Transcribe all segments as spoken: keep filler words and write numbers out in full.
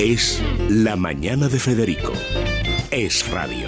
Es La Mañana de Federico. Es radio.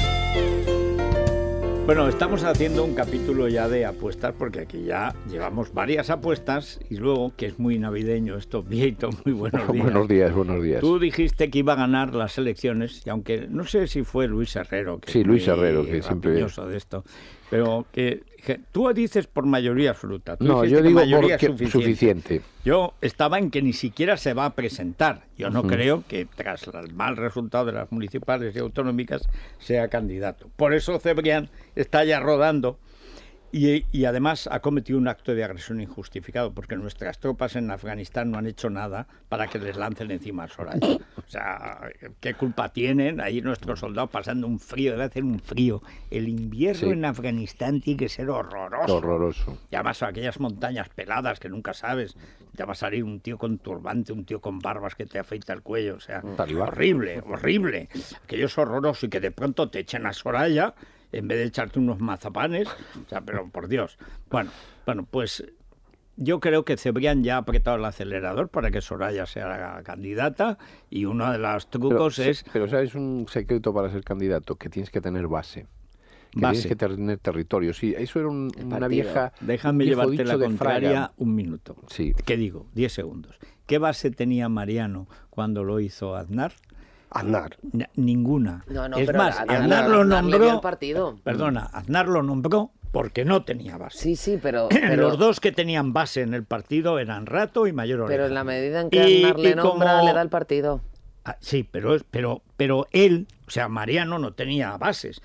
Bueno, estamos haciendo un capítulo ya de apuestas porque aquí ya llevamos varias apuestas y luego, que es muy navideño esto, Vieito, muy buenos días. Buenos días, buenos días. Tú dijiste que iba a ganar las elecciones y aunque no sé si fue Luis Herrero, que sí, Luis es muy Herrero, que siempre de esto, pero que, que tú dices por mayoría absoluta. Tú no, yo digo mayoría por suficiente. suficiente. Yo estaba en que ni siquiera se va a presentar. Yo no uh-huh. creo que tras el mal resultado de las municipales y autonómicas sea candidato. Por eso Cebrián está ya rodando y, y además ha cometido un acto de agresión injustificado porque nuestras tropas en Afganistán no han hecho nada para que les lancen encima a Soraya. O sea, ¿qué culpa tienen ahí nuestros soldados pasando un frío? Debe hacer un frío. El invierno sí. en Afganistán tiene que ser horroroso. Horroroso. Y además aquellas montañas peladas que nunca sabes. Te va a salir un tío con turbante, un tío con barbas que te afeita el cuello. O sea, horrible, horrible. Aquello es horroroso y que de pronto te echen a Soraya en vez de echarte unos mazapanes. O sea, pero por Dios. Bueno, bueno, pues yo creo que Cebrián ya ha apretado el acelerador para que Soraya sea la candidata y uno de los trucos pero, es... Pero ¿sabes un secreto para ser candidato? Que tienes que tener base. Que base. Tienes que tener territorio. Sí, eso era un, una vieja... Déjame llevarte la contraria un minuto. Sí. ¿Qué digo? Diez segundos. ¿Qué base tenía Mariano cuando lo hizo Aznar? Aznar. N- ninguna. No, no, es pero más, Aznar, Aznar lo Aznar nombró... le dio el partido. Perdona, Aznar lo nombró porque no tenía base. Sí, sí, pero... pero... Los dos que tenían base en el partido eran Rato y Mayor Oreja. Pero en la medida en que Aznar y, le y nombra, como... le da el partido. Ah, sí, pero, pero, pero él, o sea, Mariano no tenía bases.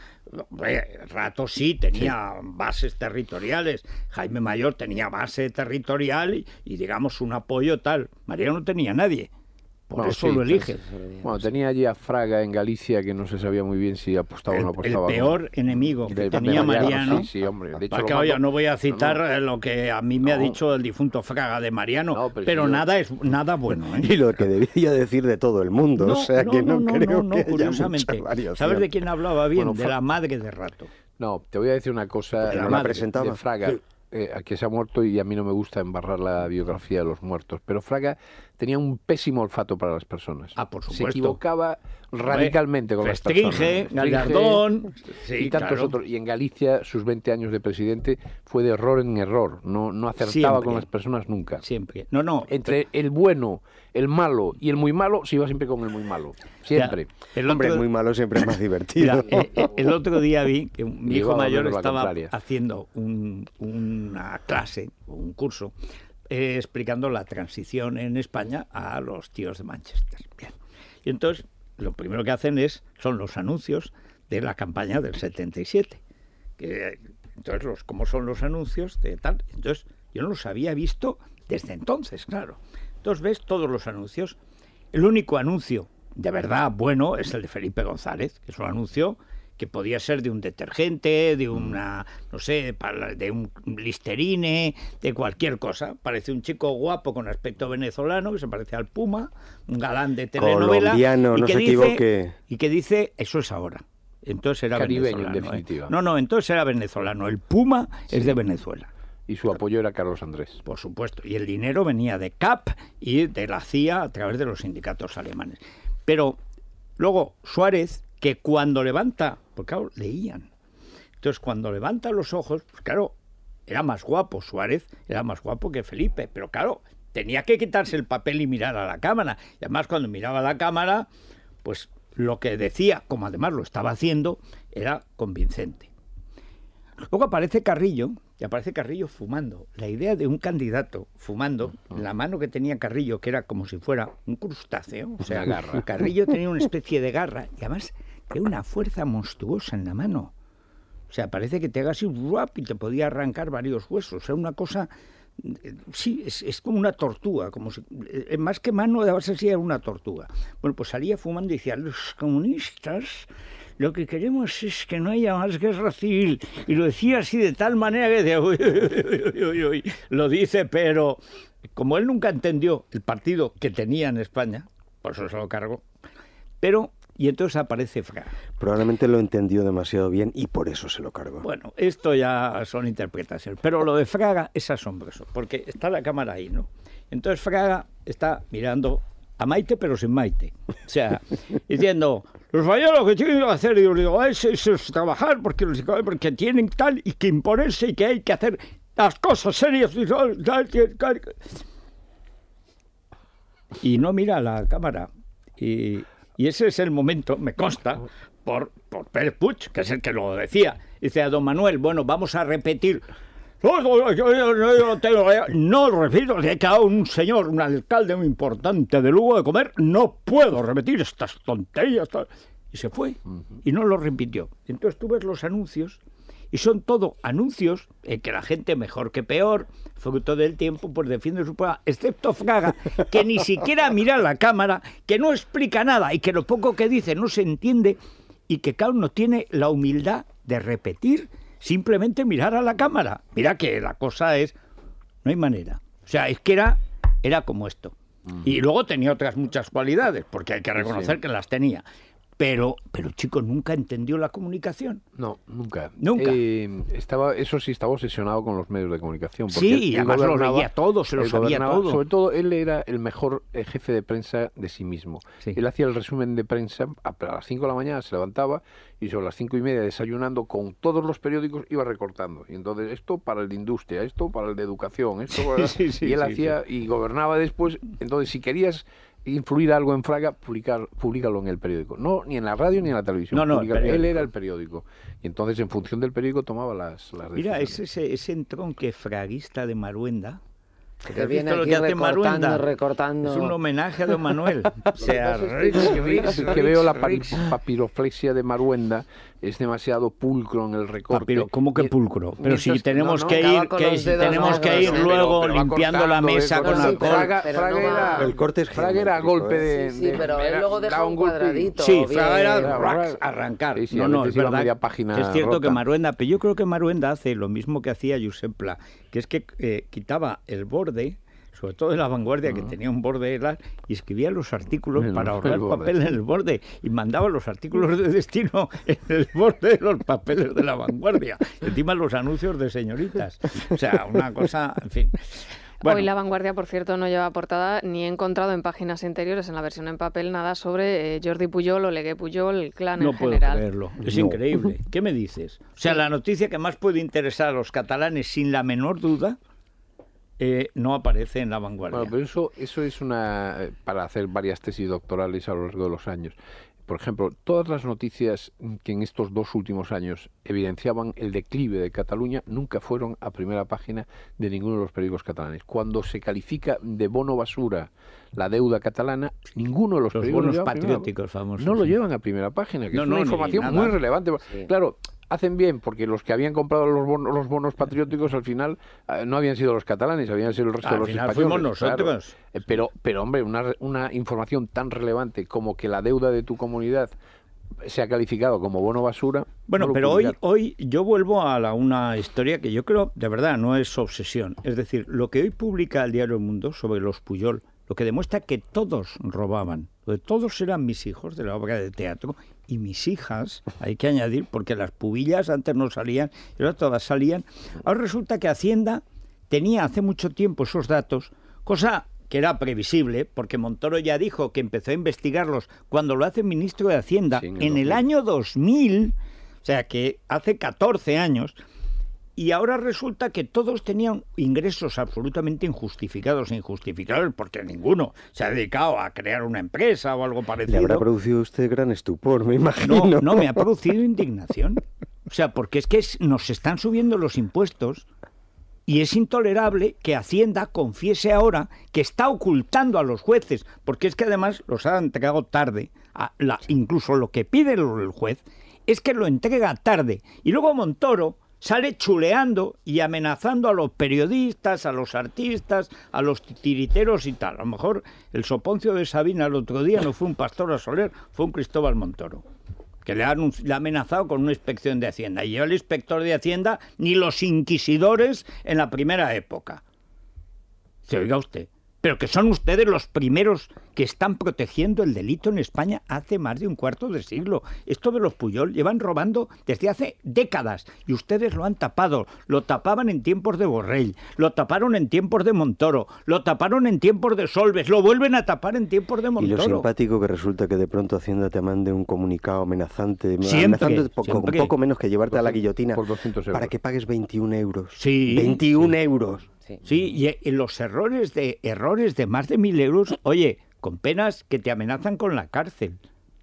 Rato sí tenía sí. bases territoriales. Jaime Mayor tenía base territorial y, y digamos, un apoyo tal. Mariano no tenía nadie. Por bueno, eso sí, lo elige. Bueno, tenía allí a Fraga en Galicia que no se sabía muy bien si apostaba el, o no apostaba. El peor con... enemigo que de, tenía de Mariano. Mariano sí, sí, hombre. De hecho, para que, mando... oye, no voy a citar no, no. lo que a mí me no. ha dicho el difunto Fraga de Mariano, no, pero, pero si nada yo... es nada bueno. ¿eh? Y lo que debía decir de todo el mundo, no, o sea no, que no, no creo no, que curiosamente, haya mucha variación. ¿Sabes de quién hablaba bien? Bueno, de la madre de Rato. No, te voy a decir una cosa. ¿No la presentaba? De Fraga. Sí. Eh, que se ha muerto y a mí no me gusta embarrar la biografía de los muertos, pero Fraga tenía un pésimo olfato para las personas. Ah, por supuesto. Se equivocaba radicalmente con Festringe, las personas. Gallardón, sí, y tantos claro. otros. Y en Galicia, sus veinte años de presidente fue de error en error. No, no acertaba siempre, con las personas nunca. Siempre. No, no. Entre el bueno, el malo y el muy malo, se iba siempre con el muy malo. Siempre. Ya, el otro... Hombre, el muy malo siempre es más divertido. Mira, eh, el otro día vi que mi hijo mayor estaba haciendo un, una clase, un curso, eh, explicando la transición en España a los tíos de Manchester. Bien. Y entonces, lo primero que hacen es son los anuncios de la campaña del setenta y siete. Que, entonces, los, ¿cómo son los anuncios de tal? Entonces, yo no los había visto desde entonces, claro. Entonces, ves todos los anuncios. El único anuncio de verdad bueno es el de Felipe González, que es un anuncio que podía ser de un detergente, de una, no sé, de un Listerine, de cualquier cosa. Parece un chico guapo con aspecto venezolano, que se parece al Puma, un galán de telenovela. Colombiano, y no que se dice, equivoque. Y que dice, eso es ahora. Entonces era Caribeño, venezolano. en definitiva. ¿eh? No, no, entonces era venezolano. El Puma sí. es de Venezuela. Y su apoyo era Carlos Andrés. Por supuesto. Y el dinero venía de C A P y de la C I A a través de los sindicatos alemanes. Pero luego Suárez, que cuando levanta, porque claro, leían. Entonces cuando levanta los ojos, pues claro, era más guapo Suárez, era más guapo que Felipe, pero claro, tenía que quitarse el papel y mirar a la cámara. Y además cuando miraba a la cámara, pues lo que decía, como además lo estaba haciendo, era convincente. Luego aparece Carrillo, y aparece Carrillo fumando. La idea de un candidato fumando, la mano que tenía Carrillo, que era como si fuera un crustáceo, o sea, garra. Carrillo tenía una especie de garra, y además tenía una fuerza monstruosa en la mano. O sea, parece que te haga así, ¡ruap! Y te podía arrancar varios huesos. O sea, una cosa... Sí, es, es como una tortuga, como si, más que mano, de base así era una tortuga. Bueno, pues salía fumando y decía, los comunistas... Lo que queremos es que no haya más guerra civil. Y lo decía así de tal manera que decía, uy, uy, uy, uy, lo dice, pero como él nunca entendió el partido que tenía en España, por eso se lo cargó, pero, y entonces aparece Fraga. Probablemente lo entendió demasiado bien y por eso se lo cargó. Bueno, esto ya son interpretaciones, pero lo de Fraga es asombroso, porque está la cámara ahí, ¿no? Entonces Fraga está mirando a Maite pero sin Maite. O sea, diciendo, los españoles lo que tienen que hacer, y yo digo, es, es, es trabajar porque, porque tienen tal y que imponerse y que hay que hacer las cosas serias. Y no mira a la cámara. Y, y ese es el momento, me consta, por, por Pérez Puig, que es el que lo decía. Dice a don Manuel, bueno, vamos a repetir. No, no, yo, yo, yo, yo tengo, no repito, que a un señor, un alcalde muy importante de Lugo de comer, no puedo repetir estas tonterías. Y se fue, y no lo repitió. Entonces tú ves los anuncios, y son todo anuncios en que la gente, mejor que peor, fruto del tiempo, pues defiende su programa, excepto Fraga, que ni siquiera mira la cámara, que no explica nada, y que lo poco que dice no se entiende, y que cada uno tiene la humildad de repetir simplemente mirar a la cámara. Mira que la cosa es... No hay manera. O sea, es que era, era como esto. Uh-huh. Y luego tenía otras muchas cualidades, porque hay que reconocer sí. que las tenía. Pero, pero chico, nunca entendió la comunicación. No, nunca. Nunca. Eh, estaba, eso sí, estaba obsesionado con los medios de comunicación. Sí, y además lo leía todo, se lo sabía todo. Sobre todo, él era el mejor eh, jefe de prensa de sí mismo. Sí. Él hacía el resumen de prensa, a, a las cinco de la mañana se levantaba y sobre las cinco y media desayunando con todos los periódicos iba recortando. Y entonces, esto para el de industria, esto para el de educación, esto para... sí, sí, y él sí, hacía sí. y gobernaba después. Entonces, si querías influir algo en Fraga, publicar, públicalo en el periódico. No, ni en la radio ni en la televisión. No, no, él era el periódico. Y entonces, en función del periódico, tomaba las, las Mira, es ese, ese entronque fraguista de Maruenda. Que viene aquí recortando, recortando. Es un homenaje a don Manuel. O sea, que veo la papiroflexia de Maruenda, es demasiado pulcro en el recorte. Papiro, ¿cómo que pulcro? Pero si tenemos que ir, que si tenemos que ir luego pero, pero limpiando la mesa con alcohol. Fraga, Fraga era, el corte es Fraga era golpe de... Sí, sí, pero él luego deja un cuadradito. Sí, Fraga era arrancar. Sí, sí, no, no, es verdad. Es cierto rota. que Maruenda, pero yo creo que Maruenda hace lo mismo que hacía Josep Pla, que es que eh, quitaba el borde, sobre todo de La Vanguardia, uh-huh. que tenía un borde de la, y escribía los artículos el, para ahorrar papel en el borde, y mandaba los artículos de destino en el borde de los papeles de La Vanguardia, encima los anuncios de señoritas. O sea, una cosa, en fin. Bueno. Hoy La Vanguardia, por cierto, no lleva portada, ni he encontrado en páginas anteriores, en la versión en papel, nada sobre eh, Jordi Pujol, Oleguer Pujol, el clan no en general. No puedo creerlo, es no. increíble. ¿Qué me dices? O sea, la noticia que más puede interesar a los catalanes, sin la menor duda, eh, no aparece en La Vanguardia. Bueno, pero eso, eso es una... para hacer varias tesis doctorales a lo largo de los años. Por ejemplo, todas las noticias que en estos dos últimos años evidenciaban el declive de Cataluña nunca fueron a primera página de ninguno de los periódicos catalanes. Cuando se califica de bono basura la deuda catalana, ninguno de los, los periódicos bonos patrióticos famosos no lo llevan a primera página, que no, es una no, información muy relevante. Sí. Claro, hacen bien, porque los que habían comprado los bonos, los bonos patrióticos al final eh, no habían sido los catalanes, habían sido el resto al de los final españoles. Fuimos nosotros. Claro. Eh, pero, pero, hombre, una, una información tan relevante como que la deuda de tu comunidad se ha calificado como bono basura. Bueno, no pero hoy, hoy yo vuelvo a la, una historia que yo creo, de verdad, no es obsesión. Es decir, lo que hoy publica el diario El Mundo sobre los Pujol, lo que demuestra que todos robaban. Todos eran mis hijos de la obra de teatro y mis hijas, hay que añadir, porque las pubillas antes no salían, y ahora todas salían. Ahora resulta que Hacienda tenía hace mucho tiempo esos datos, cosa que era previsible, porque Montoro ya dijo que empezó a investigarlos cuando lo hace ministro de Hacienda sí, en, el, en el año dos mil, o sea que hace catorce años, y ahora resulta que todos tenían ingresos absolutamente injustificados e injustificables, porque ninguno se ha dedicado a crear una empresa o algo parecido. Le habrá producido usted gran estupor, me imagino. No, no, me ha producido indignación. O sea, porque es que nos están subiendo los impuestos y es intolerable que Hacienda confiese ahora que está ocultando a los jueces, porque es que además los ha entregado tarde. A la, incluso lo que pide el juez es que lo entrega tarde. Y luego Montoro sale chuleando y amenazando a los periodistas, a los artistas, a los titiriteros y tal. A lo mejor el soponcio de Sabina el otro día no fue un Pastor a Soler, fue un Cristóbal Montoro, que le ha, le ha amenazado con una inspección de Hacienda. Y yo el inspector de Hacienda, ni los inquisidores en la primera época. Se oiga usted. pero que son ustedes los primeros que están protegiendo el delito en España hace más de un cuarto de siglo. Esto de los Pujol llevan robando desde hace décadas y ustedes lo han tapado. Lo tapaban en tiempos de Borrell, lo taparon en tiempos de Montoro, lo taparon en tiempos de Solbes, lo vuelven a tapar en tiempos de Montoro. Y lo simpático que resulta que de pronto Hacienda te mande un comunicado amenazante, siempre, amenazante poco, siempre. poco menos que llevarte doscientos, a la guillotina por doscientos euros. Para que pagues veintiún euros. Sí. veintiún sí. euros. Sí, sí y, y los errores de errores de más de mil euros, oye, con penas que te amenazan con la cárcel.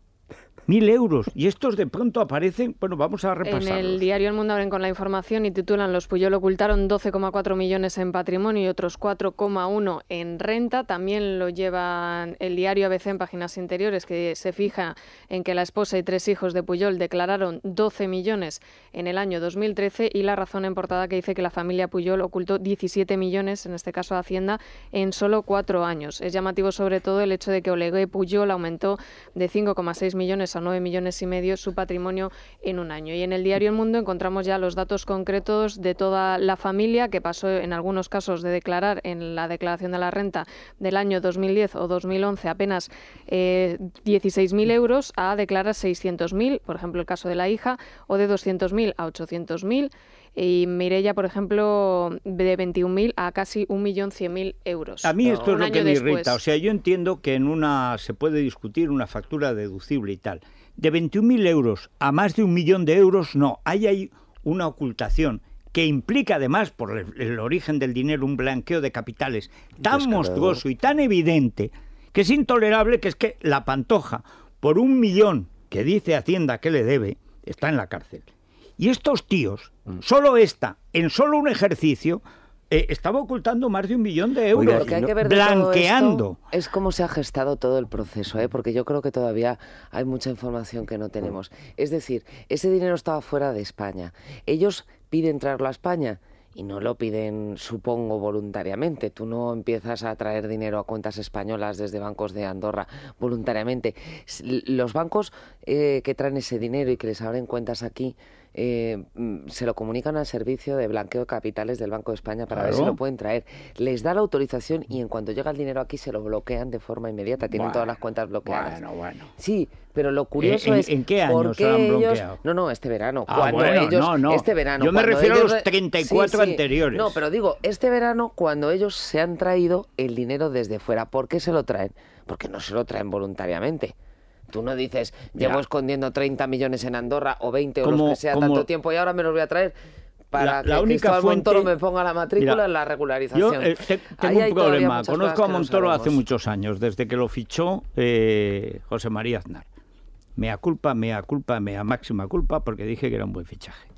Mil euros. Y estos de pronto aparecen, bueno, vamos a repasarlos. En el diario El Mundo abren con la información y titulan: los Pujol ocultaron doce coma cuatro millones en patrimonio y otros cuatro coma uno en renta. También lo llevan el diario A B C en páginas interiores, que se fija en que la esposa y tres hijos de Pujol declararon doce millones en el año dos mil trece, y La Razón en portada, que dice que la familia Pujol ocultó diecisiete millones, en este caso a Hacienda, en solo cuatro años. Es llamativo sobre todo el hecho de que Oleguer Pujol aumentó de cinco coma seis millones a nueve millones y medio su patrimonio en un año. Y en el diario El Mundo encontramos ya los datos concretos de toda la familia, que pasó en algunos casos de declarar en la declaración de la renta del año dos mil diez o dos mil once apenas eh, dieciséis mil euros a declarar seiscientos mil, por ejemplo el caso de la hija, o de doscientos mil a ochocientos mil. Y Mireia, por ejemplo, de veintiún mil a casi un millón cien mil euros. A mí esto no, es lo que me después. irrita. O sea, yo entiendo que en una se puede discutir una factura deducible y tal. De veintiún mil euros a más de un millón de euros, no. Hay ahí una ocultación que implica además, por el, el origen del dinero, un blanqueo de capitales tan Descarado. monstruoso y tan evidente que es intolerable, que es que la Pantoja, por un millón que dice Hacienda que le debe, está en la cárcel. Y estos tíos, solo esta, en solo un ejercicio, eh, estaba ocultando más de un millón de euros, Oiga, lo que hay que ver de blanqueando. Todo esto es cómo se ha gestado todo el proceso, ¿eh? Porque yo creo que todavía hay mucha información que no tenemos. Es decir, ese dinero estaba fuera de España. Ellos piden traerlo a España y no lo piden, supongo, voluntariamente. Tú no empiezas a traer dinero a cuentas españolas desde bancos de Andorra voluntariamente. Los bancos eh, que traen ese dinero y que les abren cuentas aquí, Eh, se lo comunican al servicio de blanqueo de capitales del Banco de España para claro. ver si lo pueden traer. Les da la autorización y en cuanto llega el dinero aquí se lo bloquean de forma inmediata. Tienen bueno, todas las cuentas bloqueadas. Bueno, bueno. Sí, pero lo curioso ¿En, es ¿en qué año por qué se han ellos... bloqueado? No, no, este verano. Ah, cuando bueno, ellos... no, no. Este verano. Yo me refiero ellos... a los treinta y cuatro sí, sí. anteriores. No, pero digo, este verano cuando ellos se han traído el dinero desde fuera. ¿Por qué se lo traen? Porque no se lo traen voluntariamente. Tú no dices, llevo Mira, escondiendo treinta millones en Andorra o veinte o los que sea tanto tiempo y ahora me los voy a traer para la, que la única Cristóbal fuente, Montoro me ponga la matrícula Mira, en la regularización. Yo eh, te, tengo un problema. Conozco a Montoro no hace muchos años, desde que lo fichó eh, José María Aznar. Mea culpa, mea culpa, mea máxima culpa, porque dije que era un buen fichaje.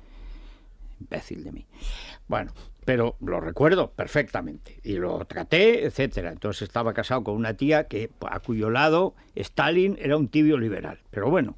Imbécil de mí. Bueno, pero lo recuerdo perfectamente y lo traté, etcétera. Entonces estaba casado con una tía que a cuyo lado Stalin era un tibio liberal. Pero bueno,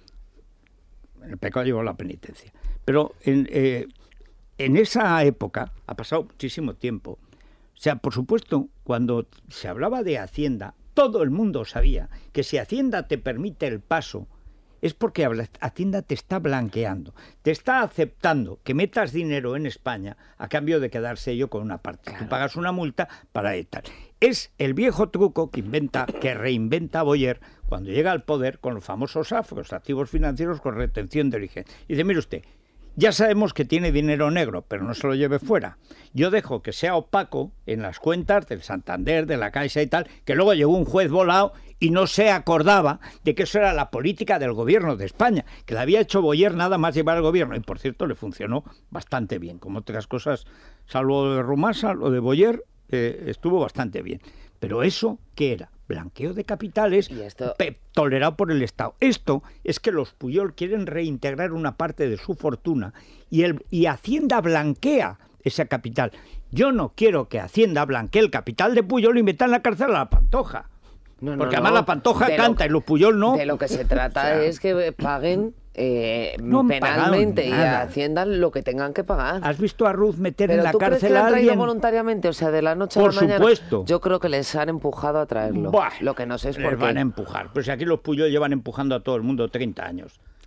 el pecado llevó a la penitencia. Pero en, eh, en esa época, ha pasado muchísimo tiempo, o sea, por supuesto, cuando se hablaba de Hacienda, todo el mundo sabía que si Hacienda te permite el paso, es porque Hacienda te está blanqueando, te está aceptando que metas dinero en España a cambio de quedarse ello con una parte. Claro. Tú pagas una multa para tal. Es el viejo truco que inventa, que reinventa Boyer cuando llega al poder con los famosos A F, los activos financieros con retención de origen. Y dice, mire usted, ya sabemos que tiene dinero negro, pero no se lo lleve fuera. Yo dejo que sea opaco en las cuentas del Santander, de la Caixa y tal, que luego llegó un juez volado y no se acordaba de que eso era la política del gobierno de España, que la había hecho Boyer nada más llevar al gobierno. Y por cierto, le funcionó bastante bien. Como otras cosas, salvo lo de Rumasa, lo de Boyer eh, estuvo bastante bien. Pero eso, ¿qué era? Blanqueo de capitales esto... tolerado por el Estado. Esto es que los Pujol quieren reintegrar una parte de su fortuna y, el, y Hacienda blanquea ese capital. Yo no quiero que Hacienda blanquee el capital de Pujol y meta en la cárcel a la Pantoja. No, Porque no, además no. la Pantoja canta que, y los Pujol no. De lo que se trata o sea, es que paguen eh, no penalmente y a Hacienda lo que tengan que pagar. ¿Has visto a Ruz meter Pero en la ¿tú cárcel crees que a alguien? ¿Lo han traído voluntariamente? O sea, de la noche por a la mañana. Por supuesto. Yo creo que les han empujado a traerlo. Buah, lo que no sé es por les qué. van a empujar. Pues aquí los Pujol llevan empujando a todo el mundo treinta años.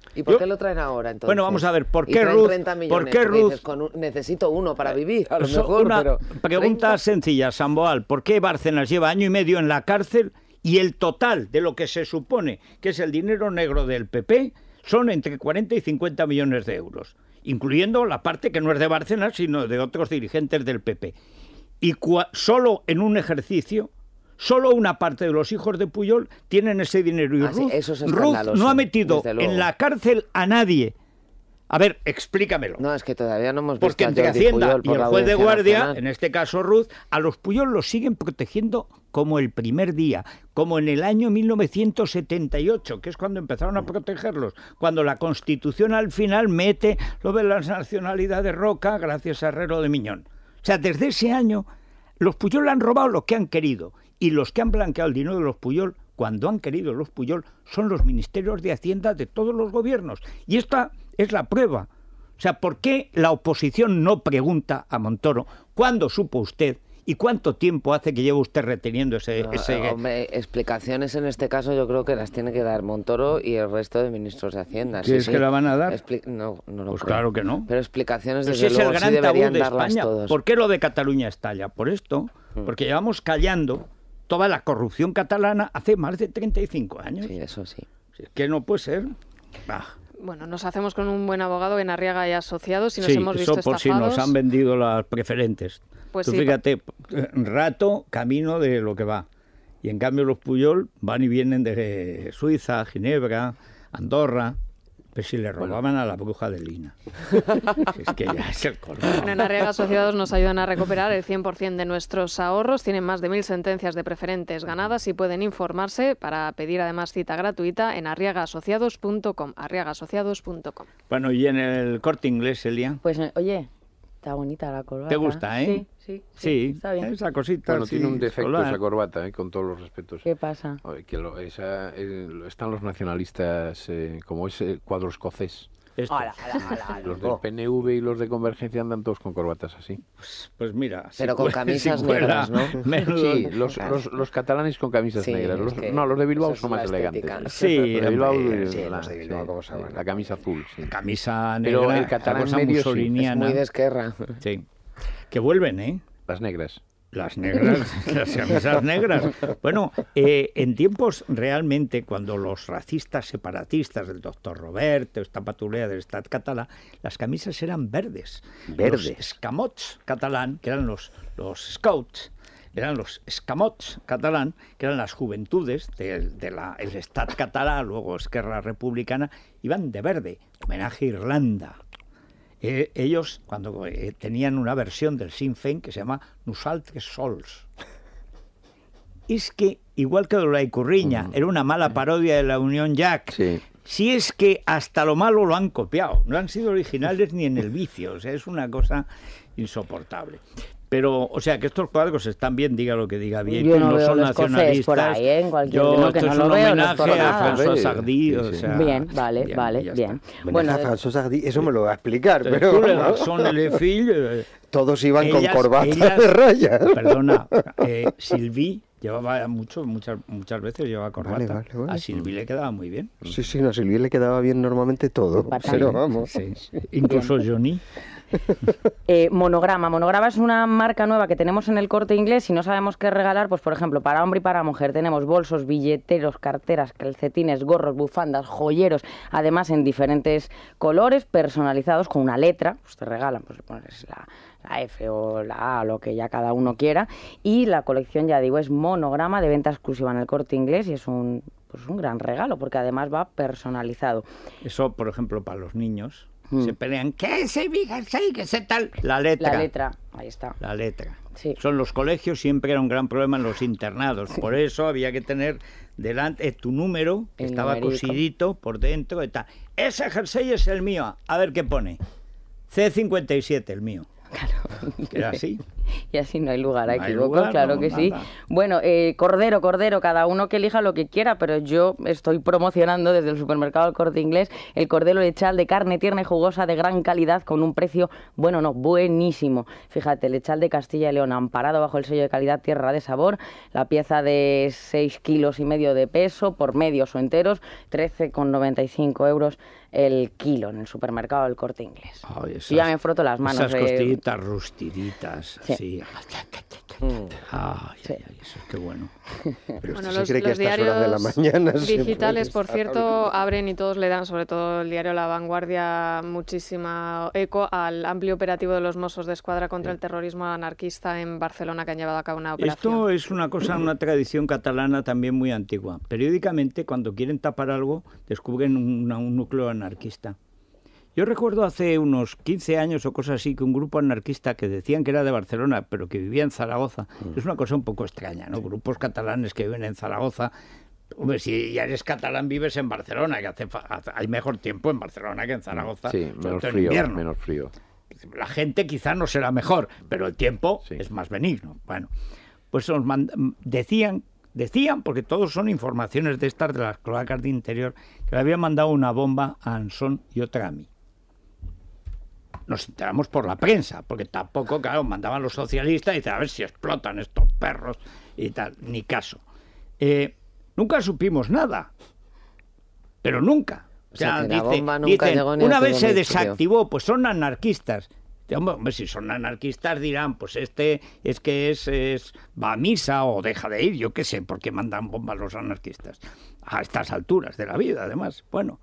¿Y por Yo, qué lo traen ahora entonces? Bueno, vamos a ver, ¿por qué Ruth? ¿Por qué Ruth? Dices, con un, necesito uno para vivir, a lo so, mejor, una pero... pregunta treinta sencilla, Samboal. ¿Por qué Bárcenas lleva año y medio en la cárcel y el total de lo que se supone que es el dinero negro del P P son entre cuarenta y cincuenta millones de euros, incluyendo la parte que no es de Bárcenas, sino de otros dirigentes del P P? Y solo en un ejercicio, solo una parte de los hijos de Pujol tienen ese dinero. Y ah, Ruth, sí, eso es Ruth no ha metido en la cárcel a nadie. A ver, explícamelo. No, es que todavía no hemos visto Porque entre Hacienda y el juez de guardia, nacional. En este caso Ruth, a los Pujol los siguen protegiendo como el primer día, como en el año mil novecientos setenta y ocho, que es cuando empezaron a protegerlos, cuando la Constitución al final mete lo de la nacionalidad de Roca gracias a Herrero de Miñón. O sea, desde ese año los Pujol han robado lo que han querido, y los que han blanqueado el dinero de los Pujol, cuando han querido los Pujol, son los ministerios de Hacienda de todos los gobiernos. Y esta es la prueba. O sea, ¿por qué la oposición no pregunta a Montoro cuándo supo usted y cuánto tiempo hace que lleva usted reteniendo ese... No, ese... Hombre, explicaciones en este caso yo creo que las tiene que dar Montoro y el resto de ministros de Hacienda. ¿Crees sí, que sí. la van a dar? Expli... No, no lo Pues creo. claro que no. Pero explicaciones Pero desde si luego es el gran sí deberían tabú de darlas España. todos. ¿Por qué lo de Cataluña estalla? Por esto, hmm. porque llevamos callando toda la corrupción catalana hace más de treinta y cinco años. Sí, eso sí. Es que no puede ser. Bah. Bueno, nos hacemos con un buen abogado en Arriaga y Asociados y nos sí, hemos visto eso por estafados. si nos han vendido las preferentes. Pues Tú sí, fíjate, rato, camino de lo que va. Y en cambio los Pujol van y vienen de Suiza, Ginebra, Andorra... Pues si le robaban bueno. a la bruja de Lina. Es que ya es el colmo. Bueno, en Arriaga Asociados nos ayudan a recuperar el cien por ciento de nuestros ahorros. Tienen más de mil sentencias de preferentes ganadas y pueden informarse para pedir además cita gratuita en arriaga asociados punto com. arriaga asociados punto com. Bueno, y en el Corte Inglés, Elia. Pues oye, está bonita la corbata. ¿Te gusta, eh? Sí, sí, sí, sí está bien. Esa cosita. Bueno, sí, tiene un defecto solar. esa corbata, eh, con todos los respetos. ¿Qué pasa? Oye, que lo, esa, eh, están los nacionalistas, eh, como ese cuadro escocés. Hola, hola, hola, hola. Los del P N V y los de Convergencia andan todos con corbatas así. Pues, pues mira... Pero si con fuera, camisas si fuera, negras, ¿no? Menos... Sí, los, los, los catalanes con camisas sí, negras. Los, es no, los de Bilbao es son más elegantes. Sí, los de Bilbao, hombre, sí, sí, la, los de Bilbao, sí, como saben. La camisa azul, sí. La camisa negra, pero el catalán cosa medio musoliniana. Sí, es muy de Esquerra. Sí. Que vuelven, ¿eh? Las negras. Las negras, las camisas negras. Bueno, eh, en tiempos realmente, cuando los racistas separatistas del doctor Roberto, esta patulea del Estat català, las camisas eran verdes. Verdes. Los escamots catalán, que eran los, los scouts, eran los escamots catalán, que eran las juventudes del de la, el Estat català, luego Esquerra Republicana, iban de verde, homenaje a Irlanda. Eh, ellos, cuando eh, tenían una versión del Sinn Féin que se llama Nosaltres Sols. Es que, igual que la Icurriña, mm. era una mala parodia de la Unión Jack. Sí. Si es que hasta lo malo lo han copiado, no han sido originales ni en el vicio, o sea, es una cosa insoportable. Pero, o sea, que estos cuadros están bien, diga lo que diga bien, yo que no, no veo son el nacionalistas. Por ahí, ¿eh? En cualquier yo, no, que esto no es lo un veo, homenaje no a François Sí, Sardy. sí, O sí. sea, bien, vale, bien, vale, bien. Bueno, Bueno, François Sardy, eso me lo va a explicar, pero Tú le son el fil, todos iban ellas, con corbata ellas, de rayas. Perdona, eh, Sylvie llevaba mucho, muchas muchas veces llevaba corbata. Vale, vale, vale. A Sylvie le quedaba muy bien. Sí, sí, no, a Silvia le quedaba bien normalmente todo, Bastante. pero vamos. Sí, incluso Johnny. Eh, Monograma. Monograma es una marca nueva que tenemos en el Corte Inglés y no sabemos qué regalar, pues por ejemplo, para hombre y para mujer tenemos bolsos, billeteros, carteras, calcetines, gorros, bufandas, joyeros, además en diferentes colores, personalizados con una letra, pues te regalan, pues pones la, la F o la A, lo que ya cada uno quiera, y la colección, ya digo, es Monograma, de venta exclusiva en el Corte Inglés y es un, pues un gran regalo porque además va personalizado. Eso, por ejemplo, para los niños. Mm. Se pelean, ¿qué se diga, qué se tal? La letra. La letra, ahí está. La letra. Sí. Son los colegios, siempre era un gran problema en los internados. Sí. Por eso había que tener delante eh, tu número, que el estaba numerico. Cosidito por dentro. Y tal. Ese jersey es el mío. A ver qué pone. C cincuenta y siete, el mío. Claro. Que era así. Y así no hay lugar a No hay equívocos, lugar, claro no, que nada. sí. Bueno, eh, cordero, cordero, cada uno que elija lo que quiera, pero yo estoy promocionando desde el supermercado El Corte Inglés el cordero lechal de carne tierna y jugosa de gran calidad con un precio, bueno, no, buenísimo. Fíjate, lechal de Castilla y León, amparado bajo el sello de calidad Tierra de Sabor, la pieza de seis kilos y medio de peso, por medios o enteros, trece con noventa y cinco euros el kilo en el supermercado El Corte Inglés. Ay, esas, Yo ya me froto las manos. Esas de... costillitas rustiditas, Sí. así. Mm. Ay, Sí. ay, ay, eso, qué bueno. Pero Bueno, usted los, se cree que a los estas horas de la diarios mañana se puede digitales, por estar cierto, hablando. abren y todos le dan, sobre todo el diario La Vanguardia, muchísima eco al amplio operativo de los Mossos de Escuadra contra el terrorismo anarquista en Barcelona, que han llevado a cabo una operación. Esto es una cosa, una tradición catalana también muy antigua. Periódicamente, cuando quieren tapar algo, descubren una- un núcleo anarquista. Yo recuerdo hace unos quince años o cosas así que un grupo anarquista que decían que era de Barcelona, pero que vivía en Zaragoza, es una cosa un poco extraña, ¿no? Grupos catalanes que viven en Zaragoza. Hombre, si ya eres catalán, vives en Barcelona, que hace, fa- hace- hay mejor tiempo en Barcelona que en Zaragoza, Sí, sobre menos todo en frío, invierno. menos frío. La gente quizá no será mejor, pero el tiempo Sí. es más benigno. Bueno, pues nos mand- decían, decían, porque todos son informaciones de estas de las cloacas de interior, que le habían mandado una bomba a Ansón y otra a mí. Nos enteramos por la prensa, porque tampoco, claro, mandaban los socialistas y dicen, a ver si explotan estos perros y tal, ni caso. Eh, nunca supimos nada, pero nunca. O sea, que la bomba nunca dicen, llegó ni a una tu vez se domicilio. desactivó, pues son anarquistas. Hombre, hombre, si son anarquistas dirán, pues este es que es, es va a misa o deja de ir, yo qué sé, por qué mandan bombas los anarquistas. A estas alturas de la vida, además. Bueno,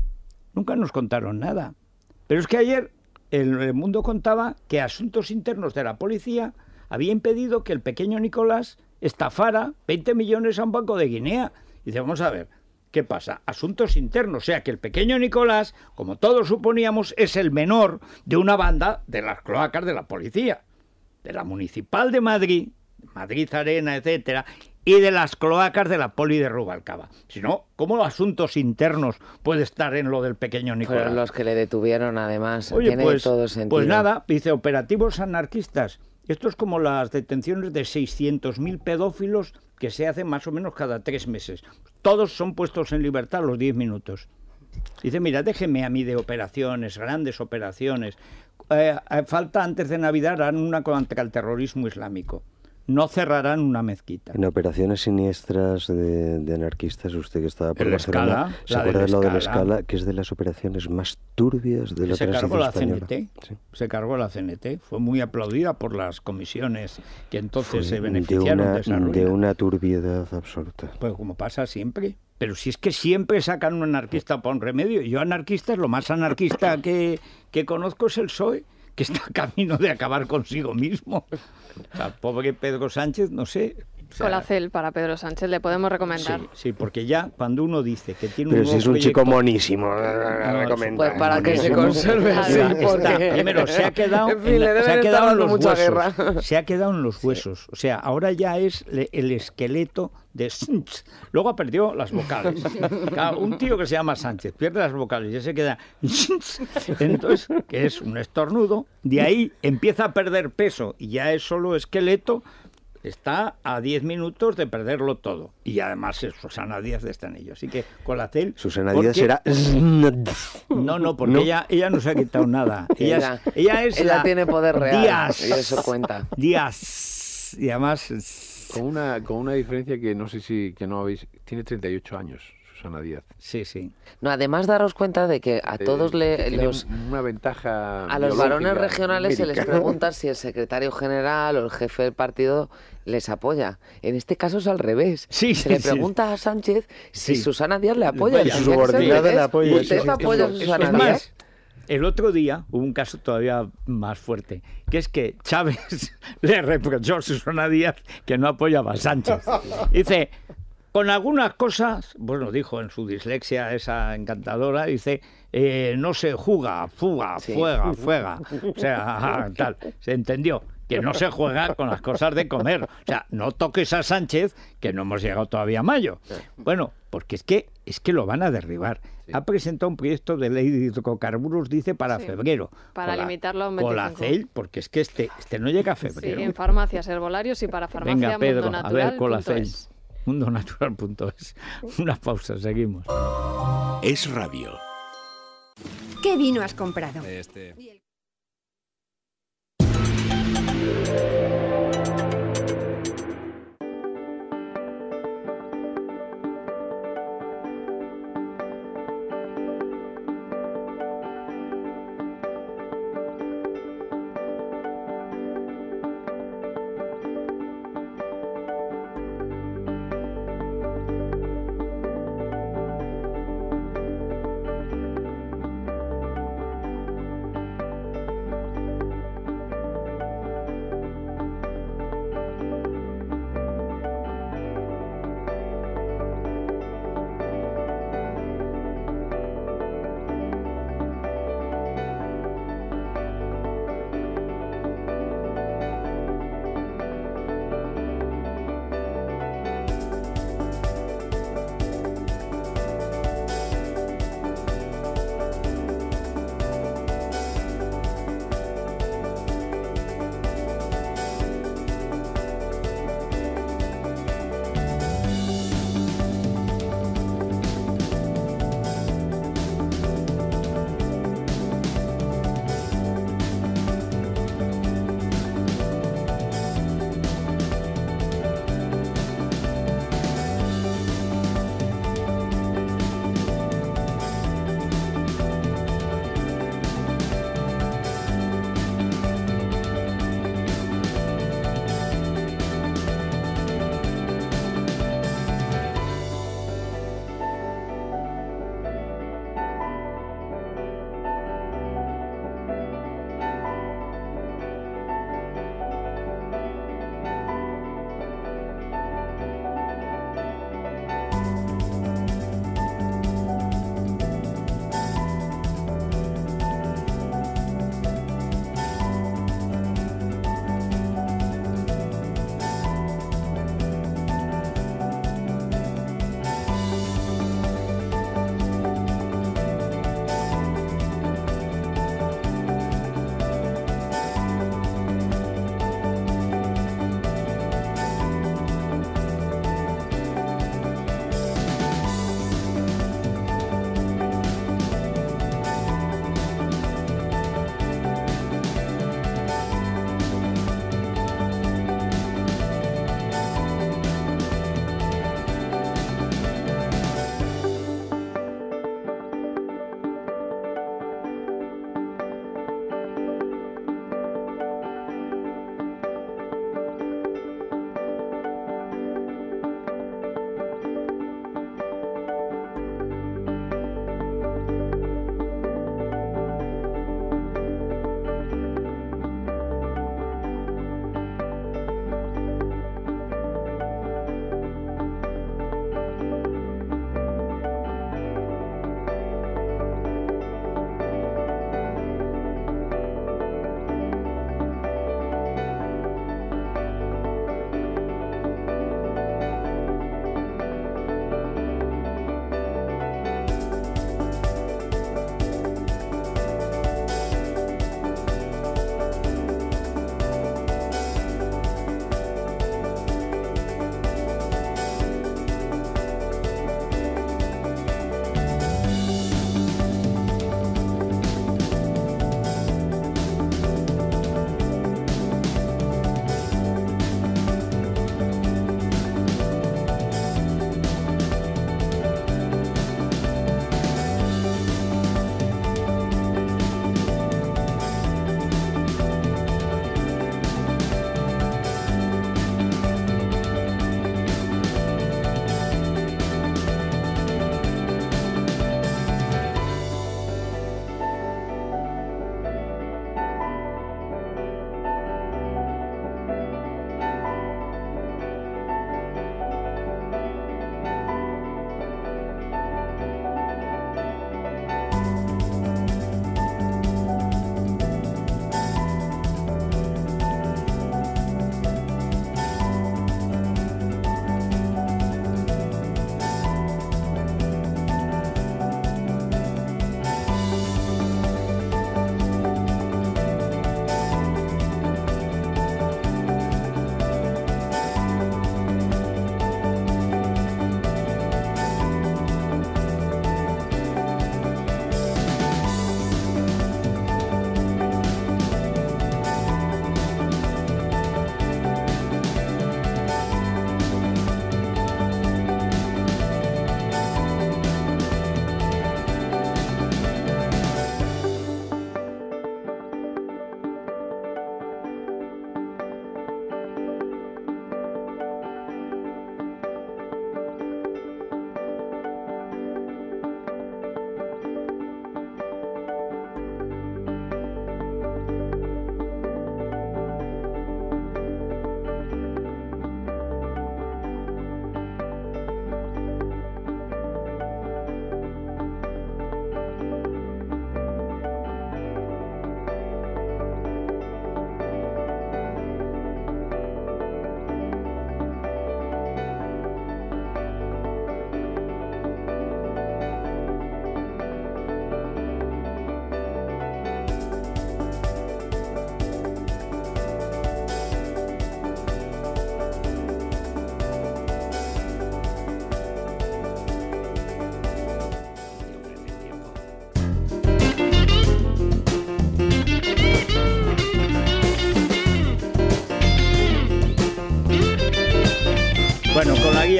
nunca nos contaron nada. Pero es que ayer el Mundo contaba que asuntos internos de la policía había impedido que el pequeño Nicolás estafara veinte millones a un banco de Guinea. Y dice, vamos a ver, ¿qué pasa? Asuntos internos, o sea que el pequeño Nicolás, como todos suponíamos, es el menor de una banda de las cloacas de la policía, de la Municipal de Madrid, Madrid Arena, etcétera, y de las cloacas de la Poli de Rubalcaba. Si no, ¿cómo los asuntos internos puede estar en lo del pequeño Nicolás? Fueron los que le detuvieron, además. Oye, Tiene pues, todo sentido. pues nada, dice, operativos anarquistas. Esto es como las detenciones de seiscientos mil pedófilos que se hacen más o menos cada tres meses. Todos son puestos en libertad a los diez minutos. Dice, mira, déjeme a mí de operaciones, grandes operaciones. Eh, eh, falta antes de Navidad harán una contra el terrorismo islámico. No cerrarán una mezquita. En operaciones siniestras de, de anarquistas, usted que estaba por El Barcelona, Escala, ¿se la acuerda del de lo del Escala? Escala, que es de las operaciones más turbias de la Se cargó transición la C N española? T, Sí. se cargó la C N T, fue muy aplaudida por las comisiones que entonces Fue se de beneficiaron una, de esa ruina. de una turbiedad absoluta. Pues como pasa siempre. Pero si es que siempre sacan un anarquista para un remedio. Yo anarquista, lo más anarquista que, que conozco es el P S O E, que está a camino de acabar consigo mismo. O sea, pobre Pedro Sánchez, no sé. O sea, Colacel para Pedro Sánchez, le podemos recomendar. Sí, sí, porque ya cuando uno dice que tiene Pero un si es nuevo un chico proyecto- monísimo, No, recomienda. Pues para que se Buenísimo. conserve así, Está- está- porque... primero, se ha quedado, En fin, en la- le deben se ha estar quedado en dando los mucha huesos. guerra. Se ha quedado en los huesos. O sea, ahora ya es le- el esqueleto de Sánchez. Luego ha perdido las vocales. Claro, un tío que se llama Sánchez pierde las vocales y ya se queda... Entonces, que es un estornudo. De ahí empieza a perder peso y ya es solo esqueleto. Está a diez minutos de perderlo todo. Y además es Susana Díaz de Estanillo. Así que Colacel... Susana porque- Díaz será... No, no, porque ¿No? Ella, ella no se ha quitado nada. Ella, Ella, es, ella es ella la tiene poder real. Díaz. Y eso cuenta. Díaz. Y además... Con una, con una diferencia que no sé si que no habéis... Tiene treinta y ocho años, Susana Díaz. Sí, sí. No, además daros cuenta de que a todos Eh, le, tiene los... una ventaja A los biológica, varones regionales se les empírica. pregunta si el secretario general o el jefe del partido les apoya. En este caso es al revés. Sí, se sí, le sí. pregunta a Sánchez si Sí. Susana Díaz le apoya. Vaya, Y su tendría que ser al subordinada revés. le apoya, ¿Usted sí, sí. apoya a Es- Susana es Díaz? más, el otro día hubo un caso todavía más fuerte, que es que Chávez le reprochó a Susana Díaz que no apoyaba a Sánchez. Dice, con algunas cosas, bueno, dijo en su dislexia esa encantadora, dice, eh, no se juga, fuga, Sí. fuega, fuega. O sea, tal, se entendió. que no se juega con las cosas de comer. O sea, no toques a Sánchez, que no hemos llegado todavía a mayo. Bueno, porque es que, es que lo van a derribar. Sí. Ha presentado un proyecto de ley de hidrocarburos, dice, para sí, febrero. Para Cola, limitarlo a un veinticinco. Colacel, porque es que este, este no llega a febrero. Sí, en farmacias, herbolarios y para farmacia. Venga, Pedro, mundo a ver, Colacel. Es. mundo natural punto es. Una pausa, seguimos. Es Radio. ¿Qué vino has comprado? Este...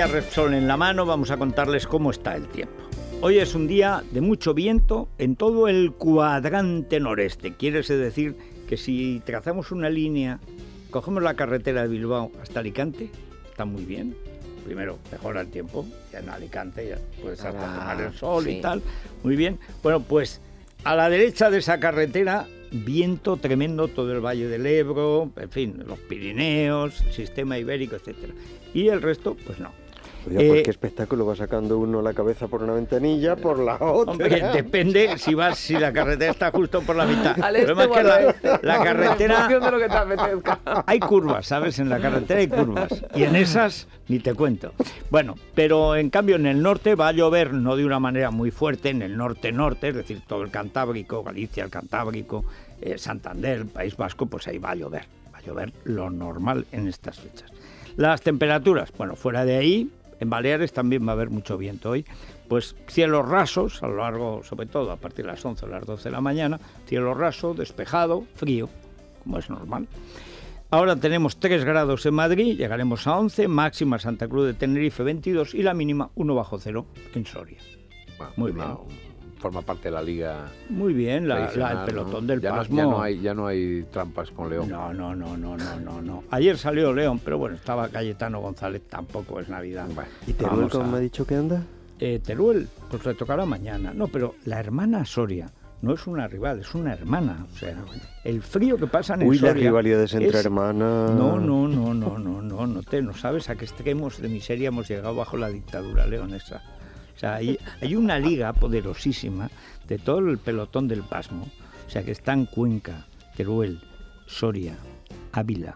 guía Repsol en la mano, vamos a contarles cómo está el tiempo. Hoy es un día de mucho viento en todo el cuadrante noreste. Quiere decir que si trazamos una línea, cogemos la carretera de Bilbao hasta Alicante, está muy bien. Primero, mejora el tiempo, ya en Alicante ya puedes hasta ah, tomar el sol sí. y tal. Muy bien. Bueno, pues a la derecha de esa carretera, viento tremendo, todo el Valle del Ebro, en fin, los Pirineos, el sistema ibérico, etcétera. Y el resto, pues no. Oye, pues eh, qué espectáculo, va sacando uno la cabeza por una ventanilla, por la otra. Hombre, depende si vas, si la carretera está justo por la mitad. El problema es que la, la carretera... de lo que te apetezca. Hay curvas, ¿sabes? En la carretera hay curvas. Y en esas, ni te cuento. Bueno, pero en cambio en el norte va a llover, no de una manera muy fuerte, en el norte-norte, es decir, todo el Cantábrico, Galicia, el Cantábrico, eh, Santander, el País Vasco, pues ahí va a llover. Va a llover lo normal en estas fechas. Las temperaturas, bueno, fuera de ahí... En Baleares también va a haber mucho viento hoy, pues cielos rasos a lo largo, sobre todo a partir de las once o las doce de la mañana, cielo raso, despejado, frío, como es normal. Ahora tenemos tres grados en Madrid, llegaremos a once, máxima Santa Cruz de Tenerife veintidós y la mínima uno bajo cero en Soria. Bueno, muy bien. No, forma parte de la liga. Muy bien, la, la, el pelotón ¿no? del ya pasmo. No, ya, no hay, ya no hay trampas con León. No, no, no, no, no, no, no. Ayer salió León, pero bueno, estaba Cayetano González, tampoco es Navidad. Bueno, ¿y Teruel cómo a... me ha dicho que anda? Eh, Teruel, pues le tocará mañana. No, pero la hermana Soria no es una rival, es una hermana. O sea, el frío que pasa en Uy, Soria... Uy, las rivalidades entre es... hermanas... No, no, no, no, no, no, no, te, no sabes a qué extremos de miseria hemos llegado bajo la dictadura leonesa. O sea, hay, hay una liga poderosísima de todo el pelotón del pasmo, o sea, que están Cuenca, Teruel, Soria, Ávila,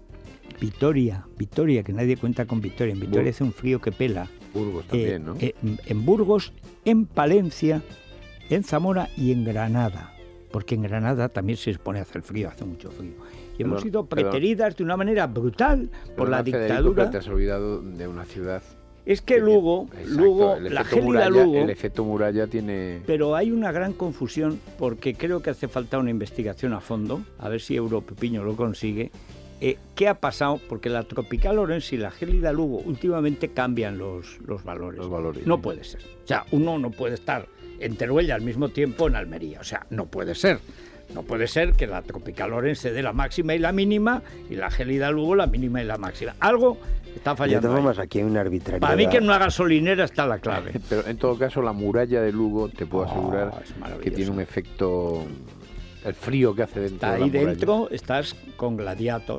Vitoria, Vitoria, que nadie cuenta con Vitoria, en Vitoria Bur- hace un frío que pela. Burgos también, eh, ¿no? Eh, en Burgos, en Palencia, en Zamora y en Granada, porque en Granada también se pone a hacer frío, hace mucho frío. Y hemos sido preteridas de una manera brutal por la Federico, dictadura. Pero te has olvidado de una ciudad... Es que Lugo, Exacto, Lugo la gélida Lugo... El efecto muralla tiene... Pero hay una gran confusión porque creo que hace falta una investigación a fondo, a ver si Europepiño lo consigue. Eh, ¿Qué ha pasado? Porque la tropical Orense y la gélida Lugo últimamente cambian los, los valores. Los valores. No sí. puede ser. O sea, uno no puede estar en Teruel y al mismo tiempo en Almería. O sea, no puede ser. No puede ser que la tropical Orense dé la máxima y la mínima y la gélida Lugo la mínima y la máxima. Algo está fallando. De todas formas, aquí hay una arbitrariedad. Para mí que en una gasolinera está la clave. Pero en todo caso, la muralla de Lugo, te puedo asegurar oh, que tiene un efecto... El frío que hace dentro está de la ahí muralla. Dentro estás con Gladiator.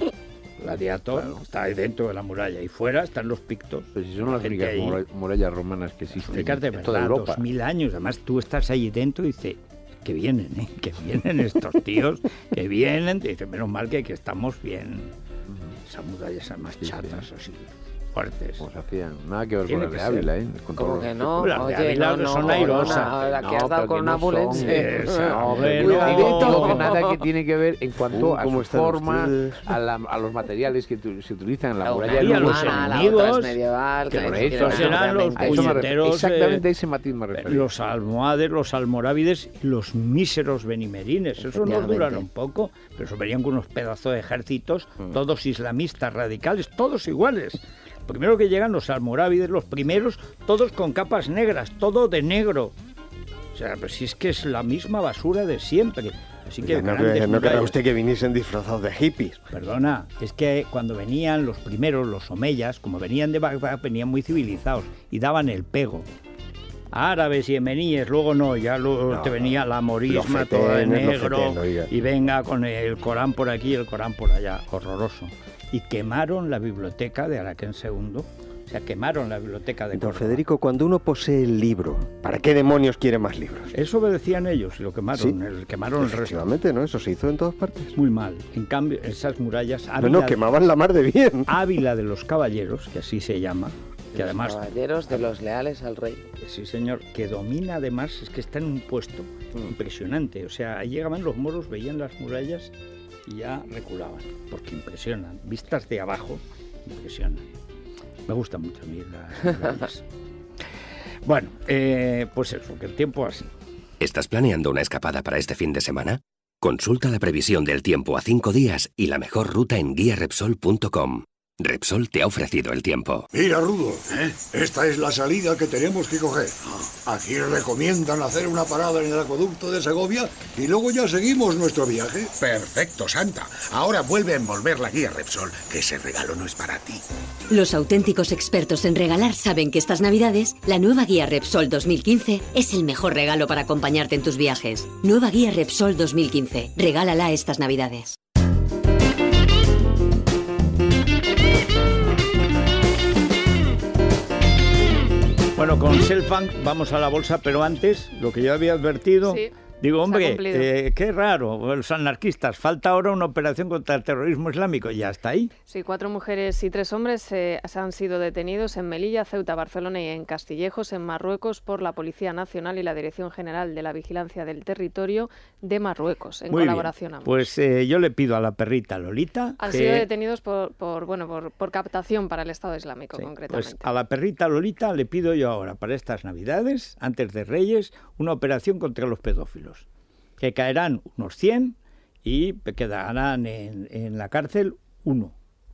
Gladiator claro. Está ahí dentro de la muralla y fuera están los pictos. Pero si son las únicas ahí... murallas romanas que existen en verdad, toda Europa. Dos mil años. Además, tú estás ahí dentro y dices... que vienen, ¿eh? que vienen estos tíos, que vienen, te dicen, menos mal que aquí estamos bien. Uh-huh. Esas murallas esas más sí, chatas, sí. así, fuertes. Pues hacían nada que ver con las de Ávila, ¿eh? Con ¿Cómo que no? Las Oye, de Ávila no, son no, airosas. No, la que no, has dado con una ambulancia. No, pero no, nada que tiene que ver en cuanto uh, a su forma, a, la, a los materiales que tu, se utilizan en la muralla. Y a los enemigos, medieval, que por eso serán los puñeteros, exactamente ese matiz me refiero. Los almohades, los almorávides y los míseros benimerines. Esos no duraron poco, pero eso venían con unos pedazos de ejércitos, mm. todos islamistas radicales, todos iguales. Primero que llegan los almorávides, los primeros, todos con capas negras, todo de negro. O sea, pues si es que es la misma basura de siempre. Así que no, no querrá usted que viniesen disfrazados de hippies. Perdona, es que cuando venían los primeros, los omeyas, como venían de Bagdad, venían muy civilizados y daban el pego. Árabes y yemeníes, luego no, ya luego no, te venía la morisma todo de negro fetén, y venga con el Corán por aquí y el Corán por allá, horroroso. Y quemaron la biblioteca de Araquén segundo, o sea, quemaron la biblioteca de Don Córdoba. Federico, cuando uno posee el libro, ¿para qué demonios quiere más libros? Eso obedecían ellos y lo quemaron, ¿sí? el, quemaron el resto. Efectivamente, ¿no? Eso se hizo en todas partes. Muy mal. En cambio, esas murallas... Ávila, no, no, quemaban la mar de bien. Ávila de los Caballeros, que así se llama, que los además... Caballeros de los leales al rey. Sí, señor, que domina además, es que está en un puesto mm. impresionante. O sea, ahí llegaban los moros, veían las murallas y ya reculaban, porque impresionan. Vistas de abajo, impresionan. Me gusta mucho a mí las murallas. Bueno, eh, pues eso, que el tiempo así. ¿Estás planeando una escapada para este fin de semana? Consulta la previsión del tiempo a cinco días y la mejor ruta en guía repsol punto com. Repsol te ha ofrecido el tiempo. Mira, Rudolf, ¿eh? Esta es la salida que tenemos que coger. Aquí recomiendan hacer una parada en el acueducto de Segovia y luego ya seguimos nuestro viaje. Perfecto, Santa. Ahora vuelve a envolver la guía Repsol, que ese regalo no es para ti. Los auténticos expertos en regalar saben que estas Navidades, la nueva guía Repsol dos mil quince es el mejor regalo para acompañarte en tus viajes. Nueva guía Repsol dos mil quince. Regálala estas Navidades. Bueno, con Selfbank vamos a la bolsa, pero antes, lo que yo había advertido... Sí. Digo, hombre, eh, qué raro, los anarquistas, falta ahora una operación contra el terrorismo islámico, ¿ya está ahí? Sí, cuatro mujeres y tres hombres eh, han sido detenidos en Melilla, Ceuta, Barcelona y en Castillejos, en Marruecos, por la Policía Nacional y la Dirección General de la Vigilancia del Territorio de Marruecos, en Muy colaboración bien. ambos. Pues eh, yo le pido a la perrita Lolita... Han que... sido detenidos por, por, bueno, por, por captación para el Estado Islámico, sí, concretamente. Pues a la perrita Lolita le pido yo ahora, para estas Navidades, antes de Reyes, una operación contra los pedófilos. Que caerán unos cien y quedarán en, en la cárcel uno.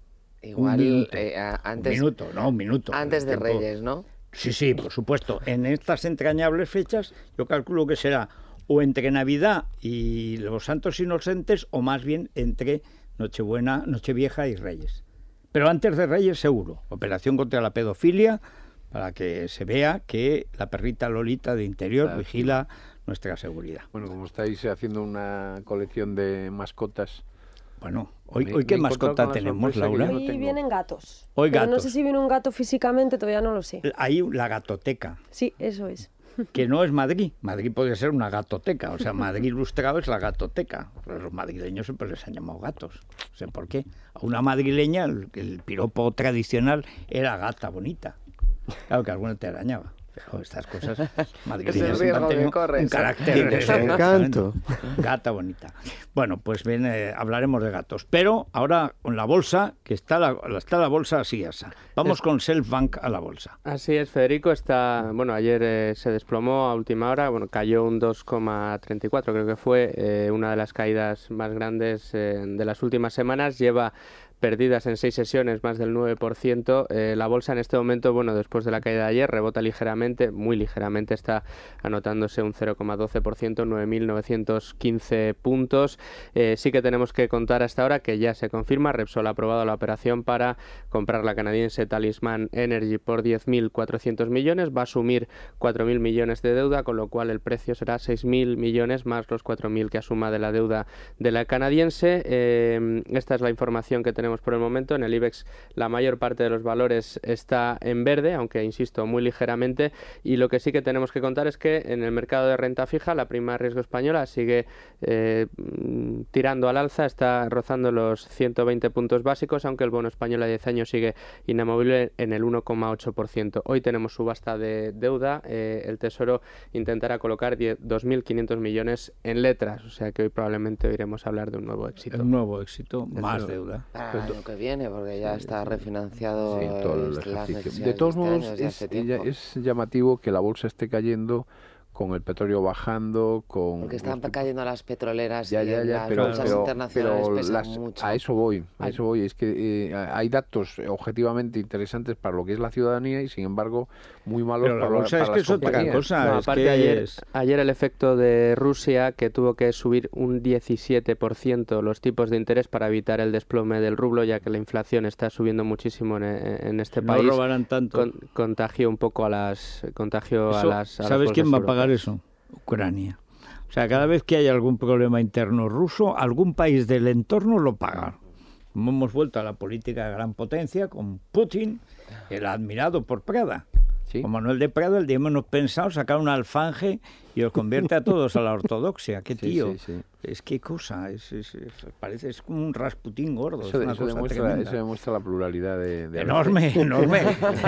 Igual un minuto, eh, antes, un minuto, no, un minuto. Antes de tiempo. Reyes, ¿no? Sí, sí, por supuesto. En estas entrañables fechas yo calculo que será o entre Navidad y los Santos Inocentes o más bien entre Nochebuena, Nochevieja y Reyes. Pero antes de Reyes seguro. Operación contra la pedofilia para que se vea que la perrita Lolita de Interior claro, vigila nuestra seguridad. Bueno, como estáis haciendo una colección de mascotas... Bueno, hoy, me, hoy ¿qué mascota tenemos, Laura? Hoy no vienen gatos. Hoy pero gatos. No sé si viene un gato físicamente, todavía no lo sé. Hay la gatoteca. Sí, eso es. Que no es Madrid. Madrid podría ser una gatoteca. O sea, Madrid ilustrado es la gatoteca. Pero los madrileños siempre les han llamado gatos. No sé por qué. A una madrileña el, el piropo tradicional era gata bonita. Claro que alguna te arañaba. Pero estas cosas madrileñas han tenido un carácter de encanto. Gata bonita. Bueno, pues bien, eh, hablaremos de gatos. Pero ahora con la bolsa, que está la, está la bolsa así, esa. Vamos es, con Selfbank a la bolsa. Así es, Federico. Está, bueno, ayer eh, se desplomó a última hora, bueno, cayó un dos coma treinta y cuatro, creo que fue eh, una de las caídas más grandes eh, de las últimas semanas. Lleva perdidas en seis sesiones, más del nueve por ciento. Eh, la bolsa en este momento, bueno, después de la caída de ayer, rebota ligeramente, muy ligeramente, está anotándose un cero coma doce por ciento, nueve mil novecientos quince puntos. Eh, sí que tenemos que contar hasta ahora que ya se confirma, Repsol ha aprobado la operación para comprar la canadiense Talisman Energy por diez mil cuatrocientos millones, va a asumir cuatro mil millones de deuda, con lo cual el precio será seis mil millones más los cuatro mil que asuma de la deuda de la canadiense. Eh, esta es la información que tenemos por el momento. En el IBEX la mayor parte de los valores está en verde, aunque insisto muy ligeramente, y lo que sí que tenemos que contar es que en el mercado de renta fija la prima de riesgo española sigue eh, tirando al alza, está rozando los ciento veinte puntos básicos, aunque el bono español a diez años sigue inamovible en el uno coma ocho por ciento. Hoy tenemos subasta de deuda, eh, el Tesoro intentará colocar dos mil quinientos millones en letras, o sea que hoy probablemente oiremos hablar de un nuevo éxito. Un nuevo éxito, más deuda. Ah, el año que viene, porque ya está refinanciado sí, todo el ejercicio. De todos modos, es, es llamativo que la bolsa esté cayendo con el petróleo bajando, con... Porque están este... cayendo las petroleras ya, y ya, ya, las pero, bolsas pero, internacionales pero pesan las, mucho. A eso voy, a eso voy. Es que eh, hay datos objetivamente interesantes para lo que es la ciudadanía y, sin embargo, muy malos pero para, la bolsa para es las que es otra cosa. No, es aparte, que ayer, es... ayer el efecto de Rusia, que tuvo que subir un diecisiete por ciento los tipos de interés para evitar el desplome del rublo, ya que la inflación está subiendo muchísimo en, en este no país. No robarán tanto. Con, contagió un poco a las... Contagió eso, a las a ¿sabes quién va a pagar europeas. eso? Ucrania. O sea, cada vez que hay algún problema interno ruso, algún país del entorno lo paga. Hemos vuelto a la política de gran potencia con Putin, el admirado por Prada. ¿Sí? Con Manuel de Prada, el día menos pensado, sacar un alfanje y os convierte a todos a la ortodoxia. ¡Qué tío! Sí, sí, sí. Es que cosa, es, es, es, parece es como un Rasputín gordo. Eso, es una eso, cosa demuestra, eso demuestra la pluralidad de... de enorme, enorme.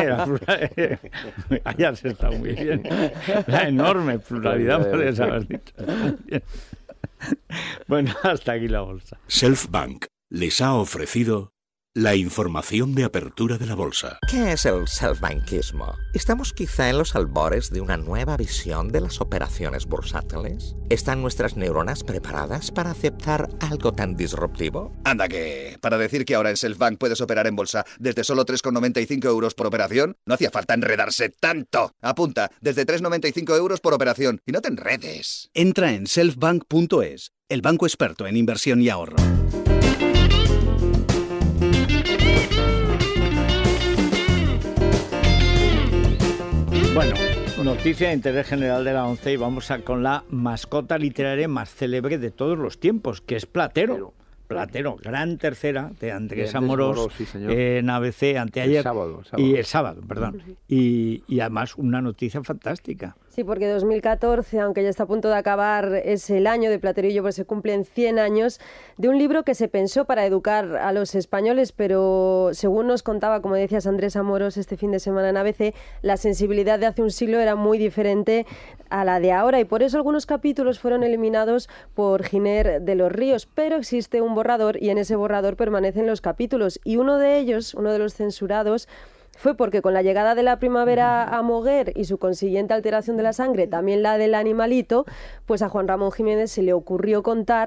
Allá se está muy bien. La enorme pluralidad, podrías haber dicho. Bueno, hasta aquí la bolsa. Selfbank les ha ofrecido... La información de apertura de la bolsa. ¿Qué es el self-banquismo? ¿Estamos quizá en los albores de una nueva visión de las operaciones bursátiles? ¿Están nuestras neuronas preparadas para aceptar algo tan disruptivo? Anda que, para decir que ahora en Selfbank puedes operar en bolsa desde solo tres con noventa y cinco euros por operación, no hacía falta enredarse tanto. Apunta, desde tres con noventa y cinco euros por operación y no te enredes. Entra en selfbank punto es, el banco experto en inversión y ahorro. Bueno, noticia de interés general de la ONCE y vamos a con la mascota literaria más célebre de todos los tiempos, que es Platero. Platero, gran tercera de Andrés Amorós sí, en A B C anteayer. El sábado, el sábado. Y el sábado, perdón. Y, y además una noticia fantástica. Sí, porque dos mil catorce, aunque ya está a punto de acabar, es el año de Platero y yo, pues se cumplen cien años de un libro que se pensó para educar a los españoles, pero según nos contaba, como decías Andrés Amorós este fin de semana en A B C, la sensibilidad de hace un siglo era muy diferente a la de ahora y por eso algunos capítulos fueron eliminados por Giner de los Ríos, pero existe un borrador y en ese borrador permanecen los capítulos y uno de ellos, uno de los censurados, fue porque con la llegada de la primavera a Moguer y su consiguiente alteración de la sangre, también la del animalito, pues a Juan Ramón Jiménez se le ocurrió contar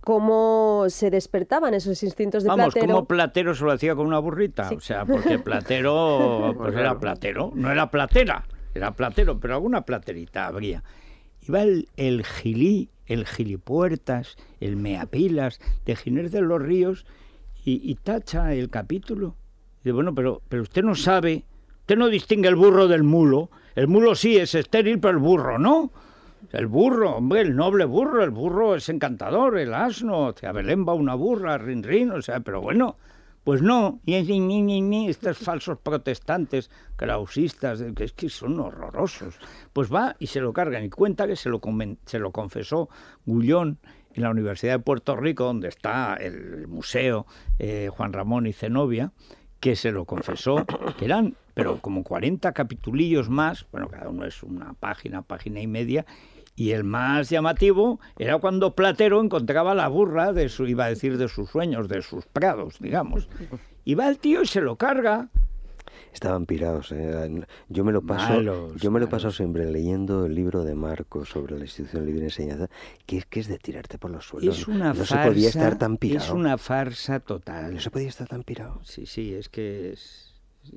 cómo se despertaban esos instintos de Vamos, Platero. Vamos, como Platero se lo hacía con una burrita, sí. O sea, porque Platero pues era Platero, no era platera, era Platero, pero alguna platerita habría. Iba el, el gilí, el gilipuertas, el meapilas de Giner de los Ríos y, y tacha el capítulo. Dice, bueno, pero, pero usted no sabe, usted no distingue el burro del mulo. El mulo sí es estéril, pero el burro no. El burro, hombre, el noble burro, el burro es encantador, el asno, a Belén va una burra, rin rin, o sea, pero bueno, pues no. Y ni, ni, ni, ni, estos falsos protestantes, krausistas, que es que son horrorosos. Pues va y se lo cargan y cuenta que se lo, se lo confesó Gullón en la Universidad de Puerto Rico, donde está el museo eh, Juan Ramón y Zenobia, que se lo confesó, que eran, pero como cuarenta capitulillos más, bueno, cada uno es una página, página y media, y el más llamativo era cuando Platero encontraba la burra de su, iba a decir de sus sueños, de sus prados, digamos. Y va el tío y se lo carga. Estaban pirados. Eh. Yo me lo paso, malos, yo me lo paso siempre leyendo el libro de Marcos sobre la institución libre de enseñanza, que es que es de tirarte por los suelos. Es una no farsa, se podía estar tan pirado. Es una farsa total. No se podía estar tan pirado. Sí, sí, es que es...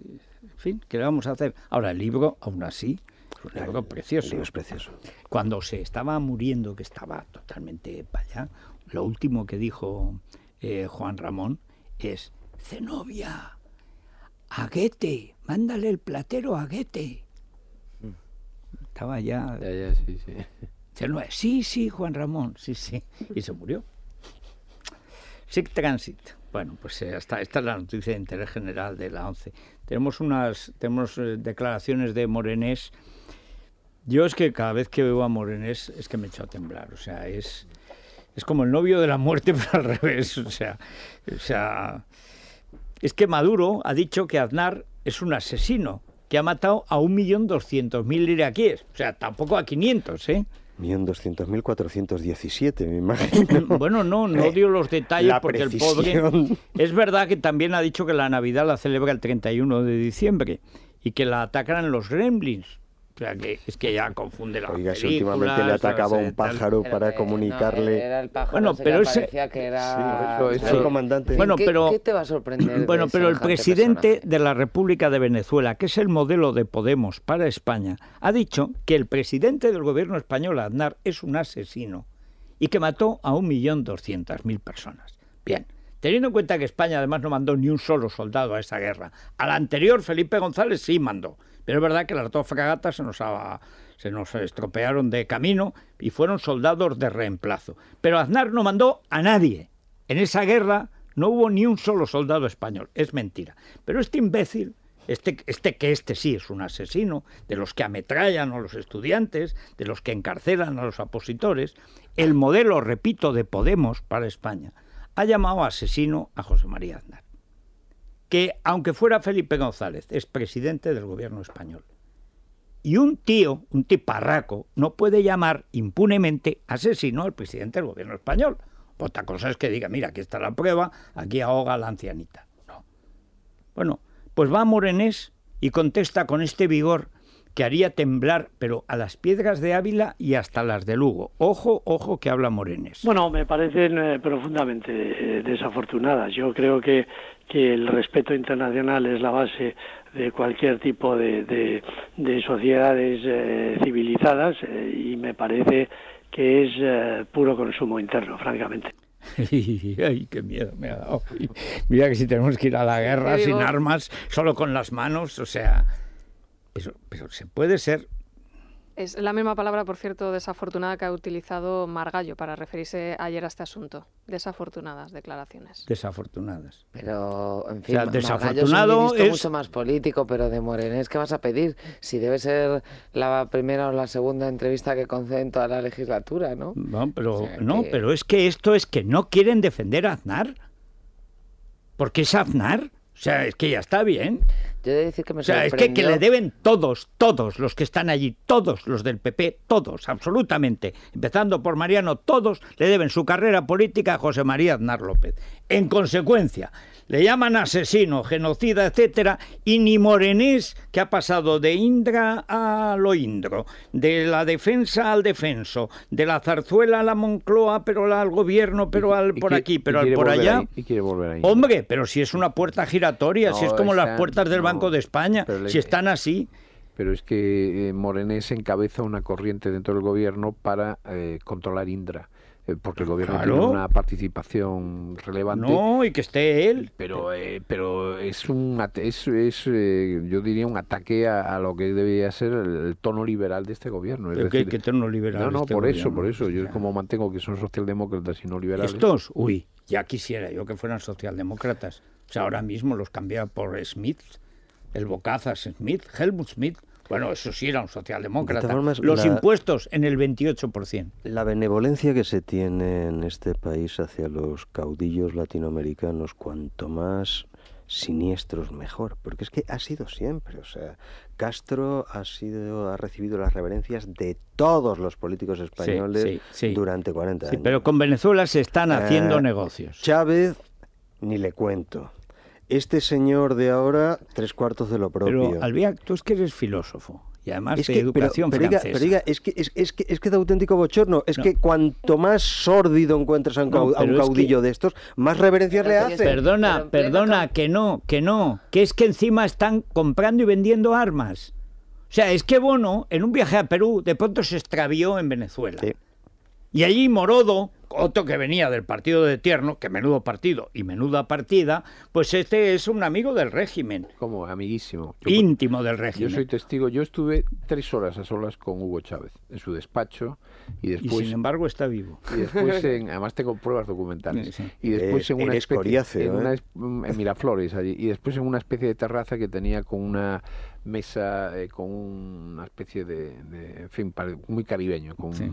En fin, ¿qué le vamos a hacer? Ahora, el libro, aún así, es un libro precioso. El libro es precioso. Cuando se estaba muriendo, que estaba totalmente para allá, lo último que dijo eh, Juan Ramón es: Zenobia, a Goethe, mándale el Platero a Goethe. Estaba ya... Ya, ya, sí, sí. Sí, sí, Juan Ramón, sí, sí. Y se murió. Sic Transit. Bueno, pues esta, esta es la noticia de interés general de la ONCE. Tenemos unas tenemos eh, declaraciones de Morenés. Yo es que cada vez que veo a Morenés es que me echo a temblar. O sea, es, es como el novio de la muerte, pero al revés. O sea, o sea... Es que Maduro ha dicho que Aznar es un asesino, que ha matado a un millón doscientos mil iraquíes. O sea, tampoco a quinientos, ¿eh? un millón doscientos mil cuatrocientos diecisiete, me imagino. Bueno, no, no dio los detalles la porque precisión. El pobre... Es verdad que también ha dicho que la Navidad la celebra el treinta y uno de diciembre y que la atacan los gremlins. O sea, que es que ya confunde la Oiga, si últimamente le atacaba un pájaro Era para que, comunicarle... No, era el pájaro, bueno, ese pero que ese... parecía que era... Sí, eso, eso, el comandante. Bueno, ¿Qué, pero... ¿Qué te va a sorprender? Bueno, pero el presidente personaje? de la República de Venezuela, que es el modelo de Podemos para España, ha dicho que el presidente del gobierno español, Aznar, es un asesino y que mató a un millón doscientas mil personas. Bien. Teniendo en cuenta que España además no mandó ni un solo soldado a esa guerra. A la anterior, Felipe González sí mandó. Pero es verdad que las dos fragatas se nos, ha, se nos estropearon de camino y fueron soldados de reemplazo. Pero Aznar no mandó a nadie. En esa guerra no hubo ni un solo soldado español. Es mentira. Pero este imbécil, este, este que este sí es un asesino, de los que ametrallan a los estudiantes, de los que encarcelan a los opositores, el modelo, repito, de Podemos para España, ha llamado asesino a José María Aznar, que aunque fuera Felipe González, es presidente del gobierno español. Y un tío, un tiparraco, no puede llamar impunemente asesino al presidente del gobierno español. Otra cosa es que diga, mira, aquí está la prueba, aquí ahoga a la ancianita. No. Bueno, pues va Morenés y contesta con este vigor que haría temblar, pero a las piedras de Ávila y hasta las de Lugo. Ojo, ojo que habla Morenés. Bueno, me parecen eh, profundamente eh, desafortunadas. Yo creo que, que el respeto internacional es la base de cualquier tipo de, de, de sociedades eh, civilizadas eh, y me parece que es eh, puro consumo interno, francamente. Ay, qué miedo me ha dado. Mira que si tenemos que ir a la guerra sin armas, solo con las manos, o sea... Pero, pero se puede ser... Es la misma palabra, por cierto, desafortunada que ha utilizado Margallo para referirse ayer a este asunto. Desafortunadas declaraciones. Desafortunadas. Pero, en fin, o sea, desafortunado es un ministro es... mucho más político, pero de Morenés, ¿qué vas a pedir? Si debe ser la primera o la segunda entrevista que concede en toda la legislatura, ¿no? No, pero, o sea, no, que... pero es que esto es que no quieren defender a Aznar. ¿Por qué es Aznar? O sea, es que ya está bien. Yo he de decir que me o sea, es que, que le deben todos, todos los que están allí, todos los del P P, todos, absolutamente, empezando por Mariano, todos le deben su carrera política a José María Aznar López. En consecuencia, le llaman asesino, genocida, etcétera, y ni Morenés, que ha pasado de Indra a lo Indro, de la defensa al defenso, de la zarzuela a la Moncloa, pero al gobierno, pero al por aquí, pero al por allá. Ahí, y quiere volver ahí. Hombre, pero si es una puerta giratoria, no, si es como están, las puertas del no, Banco de España, si están así. Pero es que eh, Morenés encabeza una corriente dentro del gobierno para eh, controlar Indra. Porque el gobierno claro. tiene una participación relevante. No, y que esté él. Pero eh, pero es un es, es eh, yo diría un ataque a, a lo que debería ser el, el tono liberal de este gobierno. Es ¿Pero decir, qué, qué tono liberal? No, no, este por gobierno? eso, por eso. Yo claro. como mantengo que son socialdemócratas y no liberales. Estos, uy, ya quisiera yo que fueran socialdemócratas. O sea, ahora mismo los cambiaba por Smith, el bocazas Smith, Helmut Schmidt. Bueno, eso sí era un socialdemócrata. Formas, Los la, impuestos en el veintiocho por ciento. La benevolencia que se tiene en este país hacia los caudillos latinoamericanos, cuanto más siniestros mejor, porque es que ha sido siempre, o sea, Castro ha sido ha recibido las reverencias de todos los políticos españoles sí, sí, sí. durante cuarenta sí, años. Pero con Venezuela se están haciendo eh, negocios. Chávez, ni le cuento. Este señor de ahora, tres cuartos de lo propio. Pero, Albiac, tú es que eres filósofo, y además es de que, educación pero, pero francesa. Diga, pero diga, es que, es, es, que, es que de auténtico bochorno. Es no. que cuanto más sórdido encuentres a un, no, a un caudillo es que... de estos, más reverencias le hace. Perdona, perdona, que no, que no. Que es que encima están comprando y vendiendo armas. O sea, es que Bono, en un viaje a Perú, de pronto se extravió en Venezuela. Sí. Y allí Morodo, otro que venía del partido de Tierno, que menudo partido y menuda partida, pues este es un amigo del régimen. Como amiguísimo. Yo, íntimo del régimen. Yo soy testigo, yo estuve tres horas a solas con Hugo Chávez, en su despacho, y después... Y sin embargo está vivo. Y después, en, además tengo pruebas documentales, sí, sí. y después eh, en una especie... Coriáceo, en, ¿eh? una, en Miraflores, allí, y después en una especie de terraza que tenía con una mesa, eh, con una especie de, de... en fin, muy caribeño, con... Sí.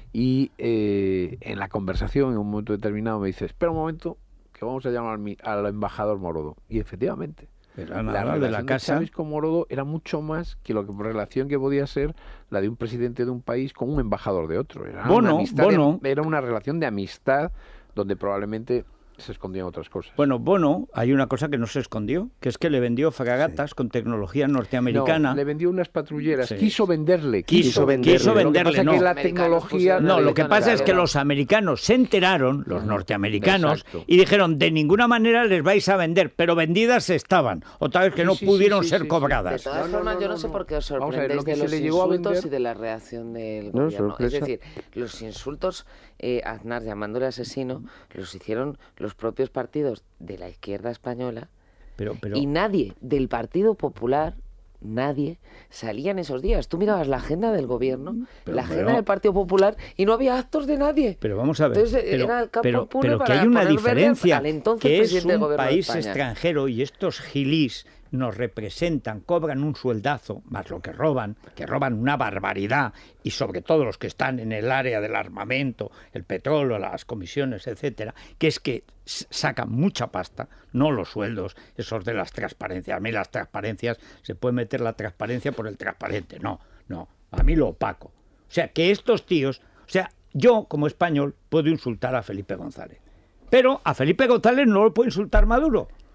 Y eh, en la conversación, en un momento determinado, me dice, espera un momento, que vamos a llamar al embajador Morodo. Y efectivamente, Pero la relación de la de casa Chávez con Morodo era mucho más que la relación que podía ser la de un presidente de un país con un embajador de otro. Era, Bono, una, amistad Bono. De, era una relación de amistad donde probablemente se escondían otras cosas. Bueno, Bono, hay una cosa que no se escondió, que es que le vendió fragatas sí. con tecnología norteamericana. No, le vendió unas patrulleras. Sí. Quiso venderle. Quiso, quiso venderle. Quiso venderle, lo que pasa no. Es que la tecnología... No, lo que pasa es que los americanos se enteraron, los norteamericanos, Exacto. y dijeron, de ninguna manera les vais a vender, pero vendidas estaban. Otra vez que sí, no sí, pudieron sí, sí, ser sí, cobradas. De todas no, formas, no, no, yo no sé por qué os sorprendéis ver, de los insultos y de la reacción del no, gobierno. Sorpresa. Es decir, los insultos, eh, Aznar llamándole asesino, los hicieron los propios partidos de la izquierda española pero, pero... y nadie del Partido Popular, nadie salía en esos días. Tú mirabas la agenda del gobierno, pero, la agenda pero... del Partido Popular y no había actos de nadie. Pero vamos a ver, Entonces, pero, era el campo pero, puro pero que para hay una diferencia, al entonces que es presidente un del gobierno país de España. extranjero y estos gilís nos representan, cobran un sueldazo, más lo que roban, que roban una barbaridad, y sobre todo los que están en el área del armamento, el petróleo, las comisiones, etcétera, que es que sacan mucha pasta, no los sueldos, esos de las transparencias. A mí las transparencias, se puede meter la transparencia por el transparente, no, no, a mí lo opaco. O sea, que estos tíos, o sea, yo como español puedo insultar a Felipe González, pero a Felipe González no lo puede insultar Maduro.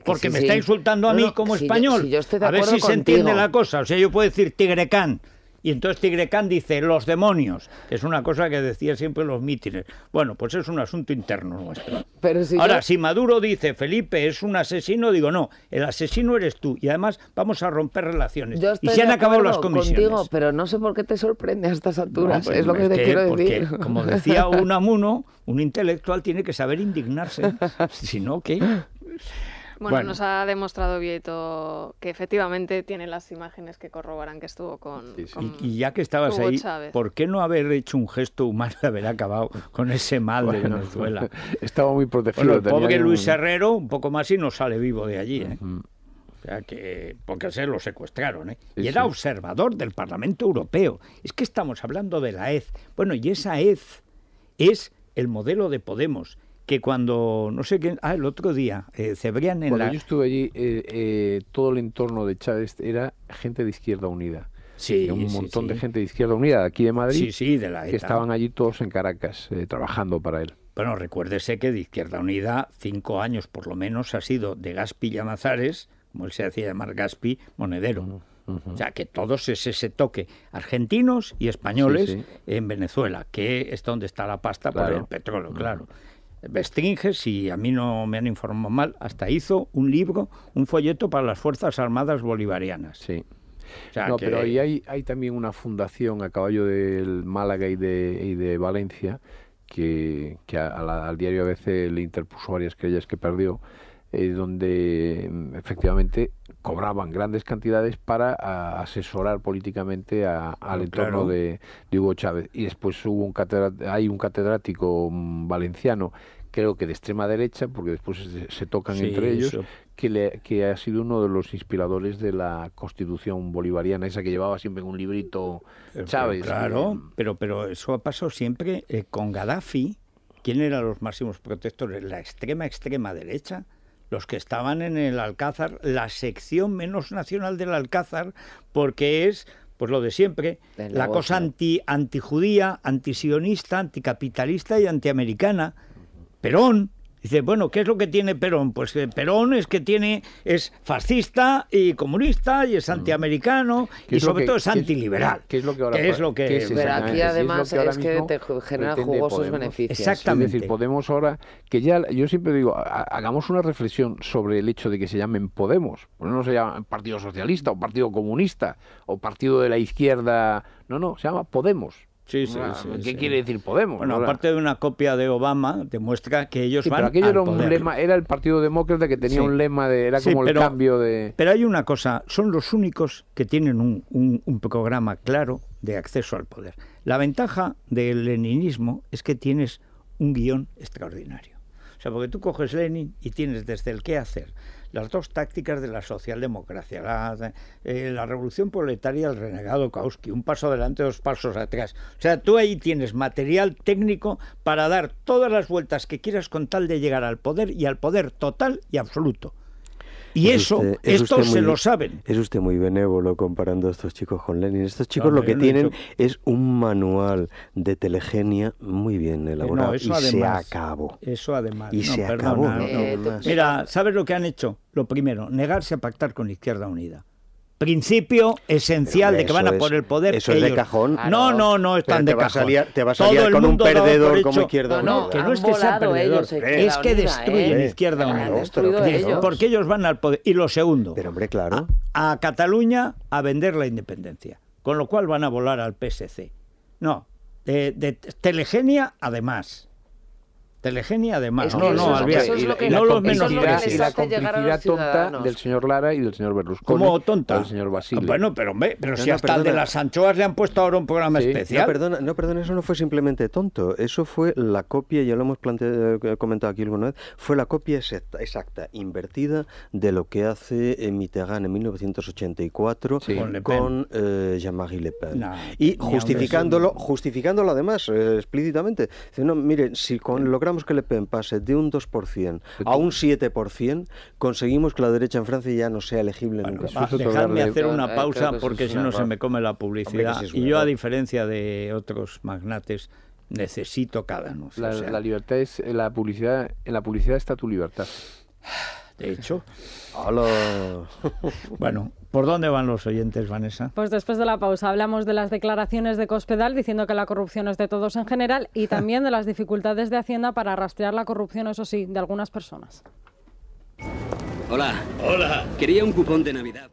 porque sí, me sí. está insultando a no, mí no, como si español. Yo, si yo estoy de a ver si contigo. se entiende la cosa. O sea, yo puedo decir Tigrecán, y entonces Tigrecán dice los demonios, que es una cosa que decía siempre en los mítines. Bueno, pues es un asunto interno nuestro. Pero si Ahora, yo... si Maduro dice Felipe es un asesino, digo no, el asesino eres tú, y además vamos a romper relaciones. Yo y se han acabado las comisiones. Contigo, pero no sé por qué te sorprende a estas alturas, No, pues es lo que es te que, quiero porque, decir. como decía Unamuno, un intelectual tiene que saber indignarse, si no, ¿qué? Bueno, Bueno. nos ha demostrado Vieto que efectivamente tiene las imágenes que corroboran que estuvo con, Sí, sí. con Y, y ya que estabas Hugo ahí, Chávez. ¿por qué no haber hecho un gesto humano de haber acabado con ese mal de Bueno, Venezuela? Estaba muy protegido. Bueno, el tenía pobre un- Luis Herrero, un poco más y no sale vivo de allí, ¿eh? O sea que, porque se lo secuestraron, ¿eh? Sí, Y era sí. observador del Parlamento Europeo. Es que estamos hablando de la E Z. Bueno, y esa E Z es el modelo de Podemos, que cuando, no sé quién, ah, el otro día, eh, Cebrián en Cuando la... yo estuve allí, eh, eh, todo el entorno de Chávez era gente de Izquierda Unida. Sí, un sí, montón sí. de gente de Izquierda Unida, de aquí de Madrid, Sí, sí, de la que ETA. estaban allí todos en Caracas, eh, trabajando para él. Bueno, recuérdese que de Izquierda Unida, cinco años por lo menos, ha sido de Gaspi Llamazares, como él se hacía llamar Gaspi, Monedero. O sea, que todos es ese toque, argentinos y españoles Sí, sí. en Venezuela, que es donde está la pasta por Claro. el petróleo, claro. Bestringe, si a mí no me han informado mal, hasta hizo un libro, un folleto para las Fuerzas Armadas Bolivarianas. Sí. O sea, no, que- pero ahí hay, hay también una fundación a caballo del Málaga y de, y de Valencia que, que a- a la- al diario A B C le interpuso varias querellas que perdió, eh, donde mm, efectivamente cobraban grandes cantidades para a, asesorar políticamente a- al Claro, entorno claro. de, de Hugo Chávez. Y después hubo un catedra- hay un catedrático mm, valenciano, creo que de extrema derecha, porque después se, se tocan Sí, entre ellos, eso. que, le, que ha sido uno de los inspiradores de la Constitución bolivariana, esa que llevaba siempre en un librito Eh, Chávez. Claro, pero, pero eso ha pasado siempre eh, con Gaddafi. ¿Quién eran los máximos protectores? La extrema, extrema derecha. Los que estaban en el Alcázar, la sección menos nacional del Alcázar, porque es, pues lo de siempre, El la negocio. cosa anti, antijudía, antisionista, anticapitalista y antiamericana. Perón. Dice, bueno, ¿qué es lo que tiene Perón? Pues que Perón es que tiene, es fascista y comunista y es antiamericano ¿Qué y es lo sobre que- todo es qué es- antiliberal. qué es lo que ahora ¿Qué es pa- lo que- qué es Pero exactamente? aquí Sí, es lo además que ahora es que mismo te genera pretende jugosos Podemos. beneficios. Exactamente. Es decir, Podemos ahora, que ya, yo siempre digo, ha- hagamos una reflexión sobre el hecho de que se llamen Podemos. Pues no se llama Partido Socialista o Partido Comunista o Partido de la Izquierda. No, no, se llama Podemos. Sí, sí, Ah, sí, ¿Qué sí. quiere decir Podemos? Bueno, ¿no? aparte de una copia de Obama, demuestra que ellos Sí, van pero aquello al era un poder. lema, era el Partido Demócrata que tenía Sí. un lema de, era Sí, como pero- el cambio de... Pero hay una cosa, son los únicos que tienen un, un- un programa claro de acceso al poder. La ventaja del leninismo es que tienes un guión extraordinario. O sea, porque tú coges Lenin y tienes desde el qué hacer, las dos tácticas de la socialdemocracia, la, eh, la revolución proletaria, el renegado Kautsky, un paso adelante, dos pasos atrás. O sea, tú ahí tienes material técnico para dar todas las vueltas que quieras con tal de llegar al poder y al poder total y absoluto. Y Es eso, usted- es estos usted se muy- lo saben. Es usted muy benévolo comparando a estos chicos con Lenin. Estos chicos No, lo que yo no he tienen dicho- es un manual de telegenia muy bien elaborado No, eso y se además, acabó. Eso además. Y no, se perdona, acabó, no, ¿no? no. Eh, tú- Mira, ¿sabes lo que han hecho? Lo primero, negarse a pactar con Izquierda Unida. Principio esencial Pero, de que van a eso por es- el poder. eso es de ellos. cajón. No, no, no están Pero de te va a cajón. salir- te va a Todo salir el con un mundo daba por perdedor como hecho- Izquierda No, no, Unida. que no Han es que sea volado perdedor, ellos, eh, es la que vida, destruyen ¿eh? Izquierda La han Unida. destruido Porque- ellos. Porque ellos van al poder. Y lo segundo, Pero hombre, claro. a Cataluña a vender la independencia, con lo cual van a volar al P S C. No, de, de Telegenia además. Telegenia además. Es que no, eso no, es- Albiol, eso es lo que- no la los menos eso es lo que complicidad, les y la hace llegar a los complicidad tonta ciudadanos. del señor Lara y del señor Berlusconi. como tonta. o del señor Basile. Bueno, pero hombre, pero No, si no, hasta el de perdona. las anchoas le han puesto ahora un programa Sí. especial. No, perdona, no, perdona, eso no fue simplemente tonto. Eso fue la copia, ya lo hemos planteado, eh, comentado aquí alguna vez, fue la copia exacta, exacta, invertida de lo que hace eh, Mitterrand en mil novecientos ochenta y cuatro Sí. Con Le Pen. con eh, Jean-Marie Le Pen. No, y ni aun justificándolo, eso no. justificándolo además eh, explícitamente. Dice, no, mire, si con- logramos que Le Pen pase de un dos por ciento a un siete por ciento, conseguimos que la derecha en Francia ya no sea elegible Bueno, nunca. va, Eso es dejadme otorgarle- hacer Yo, una eh, pausa creo que eso porque es si un no se error. me come la Hombre, publicidad. que sí es un Y yo, a error. diferencia de otros magnates, necesito cada uno. La, o sea, la libertad es en la publicidad, en la publicidad está tu libertad. de hecho. ¡Hola! Bueno, ¿por dónde van los oyentes, Vanessa? Pues después de la pausa hablamos de las declaraciones de Cospedal diciendo que la corrupción es de todos en general y también de las dificultades de Hacienda para rastrear la corrupción, eso sí, de algunas personas. Hola. Hola. Quería un cupón de Navidad.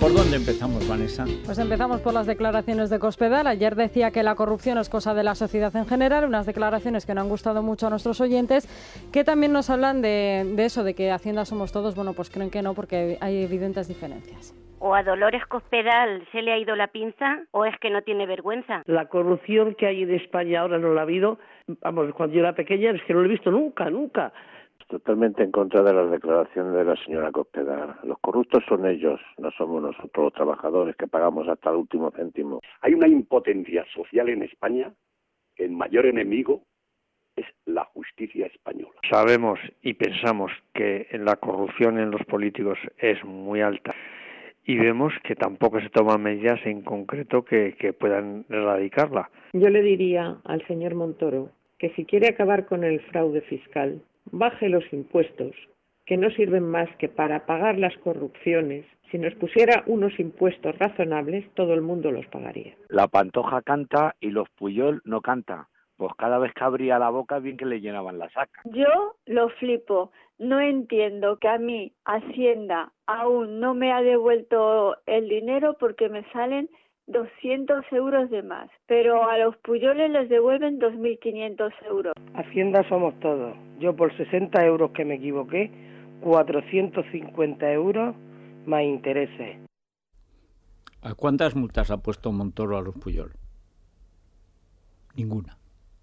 ¿Por dónde empezamos, Vanessa? Pues empezamos por las declaraciones de Cospedal. Ayer decía que la corrupción es cosa de la sociedad en general, unas declaraciones que no han gustado mucho a nuestros oyentes, que también nos hablan de, de eso, de que Hacienda somos todos. Bueno, pues creen que no, porque hay evidentes diferencias. O a Dolores Cospedal se le ha ido la pinza, o es que no tiene vergüenza. La corrupción que hay en España ahora no la ha habido. Vamos, cuando yo era pequeña es que no lo he visto nunca, nunca. Totalmente en contra de las declaraciones de la señora Cospedal. Los corruptos son ellos, no somos nosotros los trabajadores que pagamos hasta el último céntimo. Hay una impotencia social en España que el mayor enemigo es la justicia española. Sabemos y pensamos que la corrupción en los políticos es muy alta y vemos que tampoco se toman medidas en concreto que, que puedan erradicarla. Yo le diría al señor Montoro que si quiere acabar con el fraude fiscal, baje los impuestos, que no sirven más que para pagar las corrupciones. Si nos pusiera unos impuestos razonables, todo el mundo los pagaría. La Pantoja canta y los Puyol no canta. Pues cada vez que abría la boca, bien que le llenaban la saca. Yo lo flipo. No entiendo que a mí Hacienda aún no me ha devuelto el dinero porque me salen doscientos euros de más, pero a los Puyoles les devuelven dos mil quinientos euros. Hacienda somos todos. Yo por sesenta euros que me equivoqué, cuatrocientos cincuenta euros más intereses. ¿A cuántas multas ha puesto Montoro a los Puyol? Ninguna.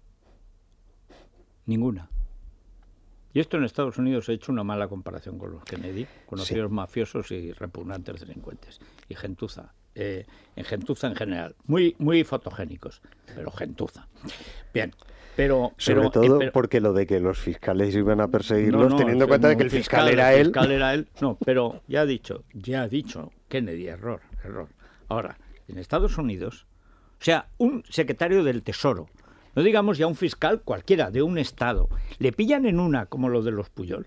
Ninguna. Y esto en Estados Unidos ha hecho una mala comparación con los Kennedy, conocidos sí. mafiosos y repugnantes delincuentes. Y gentuza. Eh, en gentuza en general, muy muy fotogénicos, pero gentuza. Bien, pero... Sobre pero, todo eh, pero, porque lo de que los fiscales iban a perseguirlos, no, no, teniendo en cuenta de que el fiscal, fiscal era el él... fiscal era él. No, pero ya ha dicho, ya ha dicho Kennedy, error, error. Ahora, en Estados Unidos, o sea, un secretario del Tesoro, no digamos ya un fiscal cualquiera, de un estado, le pillan en una como lo de los Puyol.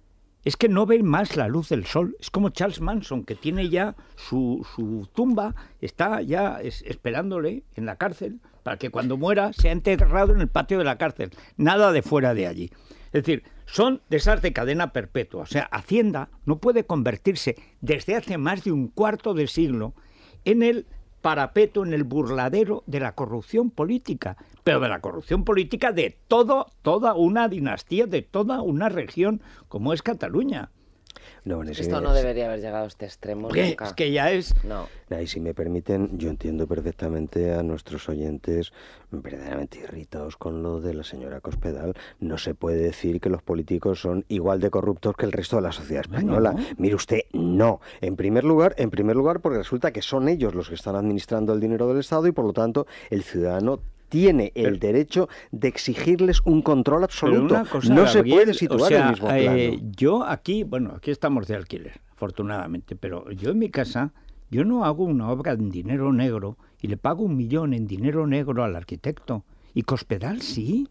Es que no ven más la luz del sol. Es como Charles Manson, que tiene ya su, su tumba, está ya es, esperándole en la cárcel para que cuando muera sea enterrado en el patio de la cárcel. Nada de fuera de allí. Es decir, son de esas de cadena perpetua. O sea, Hacienda no puede convertirse desde hace más de un cuarto de siglo en el parapeto, en el burladero de la corrupción política, pero de la corrupción política de todo, toda una dinastía, de toda una región como es Cataluña. No, bueno, Esto si no es... debería haber llegado a este extremo nunca. Es que ya es... No. Y si me permiten, yo entiendo perfectamente a nuestros oyentes verdaderamente irritados con lo de la señora Cospedal. No se puede decir que los políticos son igual de corruptos que el resto de la sociedad española. No. Mire usted, no. En primer lugar, en primer lugar, porque resulta que son ellos los que están administrando el dinero del Estado y por lo tanto el ciudadano tiene el pero, derecho de exigirles un control absoluto. Cosa, no Gabriel, se puede situar o sea, en el mismo plano. Eh, yo aquí, bueno, aquí estamos de alquiler, afortunadamente, pero yo en mi casa, yo no hago una obra en dinero negro y le pago un millón en dinero negro al arquitecto. Y Cospedal sí.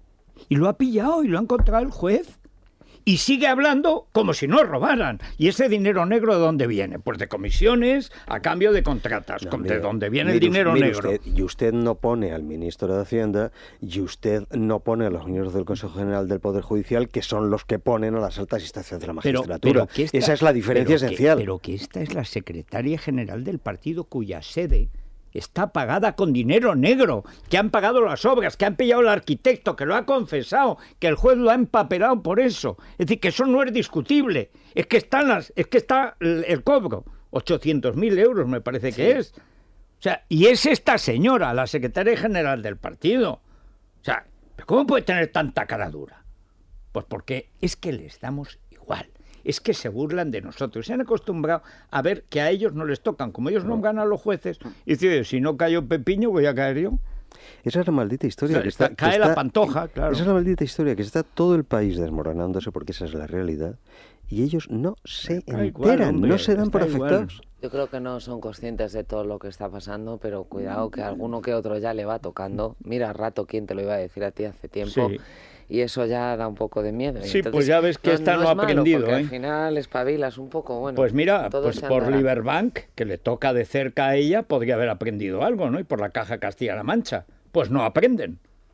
Y lo ha pillado y lo ha encontrado el juez. Y sigue hablando como si no robaran. ¿Y ese dinero negro de dónde viene? Pues de comisiones a cambio de contratas. No, mire, ¿de dónde viene mire, el dinero mire negro? Usted, y usted no pone al ministro de Hacienda y usted no pone a los miembros del Consejo General del Poder Judicial, que son los que ponen a las altas instancias de la magistratura. Pero, pero esta, Esa es la diferencia pero esencial. Que, pero que esta es la secretaria general del partido cuya sede está pagada con dinero negro, que han pagado las obras, que han pillado al arquitecto, que lo ha confesado, que el juez lo ha empapelado por eso. Es decir, que eso no es discutible. Es que están las, es que está el, el cobro, ochocientos mil euros me parece sí. que es. O sea, y es esta señora, la secretaria general del partido. O sea, ¿cómo puede tener tanta cara dura? Pues porque es que les damos igual. Es que se burlan de nosotros. Se han acostumbrado a ver que a ellos no les tocan. Como ellos no ganan a los jueces, y dicen, si no cayó Pepiño, voy a caer yo. Esa es la maldita historia. O sea, que está, cae que la está, Pantoja, claro. Esa es la maldita historia, que está todo el país desmoronándose, porque esa es la realidad, y ellos no se está enteran, igual, hombre, no se dan por afectados. Yo creo que no son conscientes de todo lo que está pasando, pero cuidado que alguno que otro ya le va tocando. Mira, rato, ¿quién te lo iba a decir a ti hace tiempo? Sí. Y eso ya da un poco de miedo. Sí, entonces, pues ya ves que no, esta no, no ha aprendido. Malo, porque ¿eh? al final espabilas un poco, bueno. Pues mira, pues por Liberbank, que le toca de cerca a ella, podría haber aprendido algo, ¿no? Y por la Caja Castilla-La Mancha. Pues no aprenden.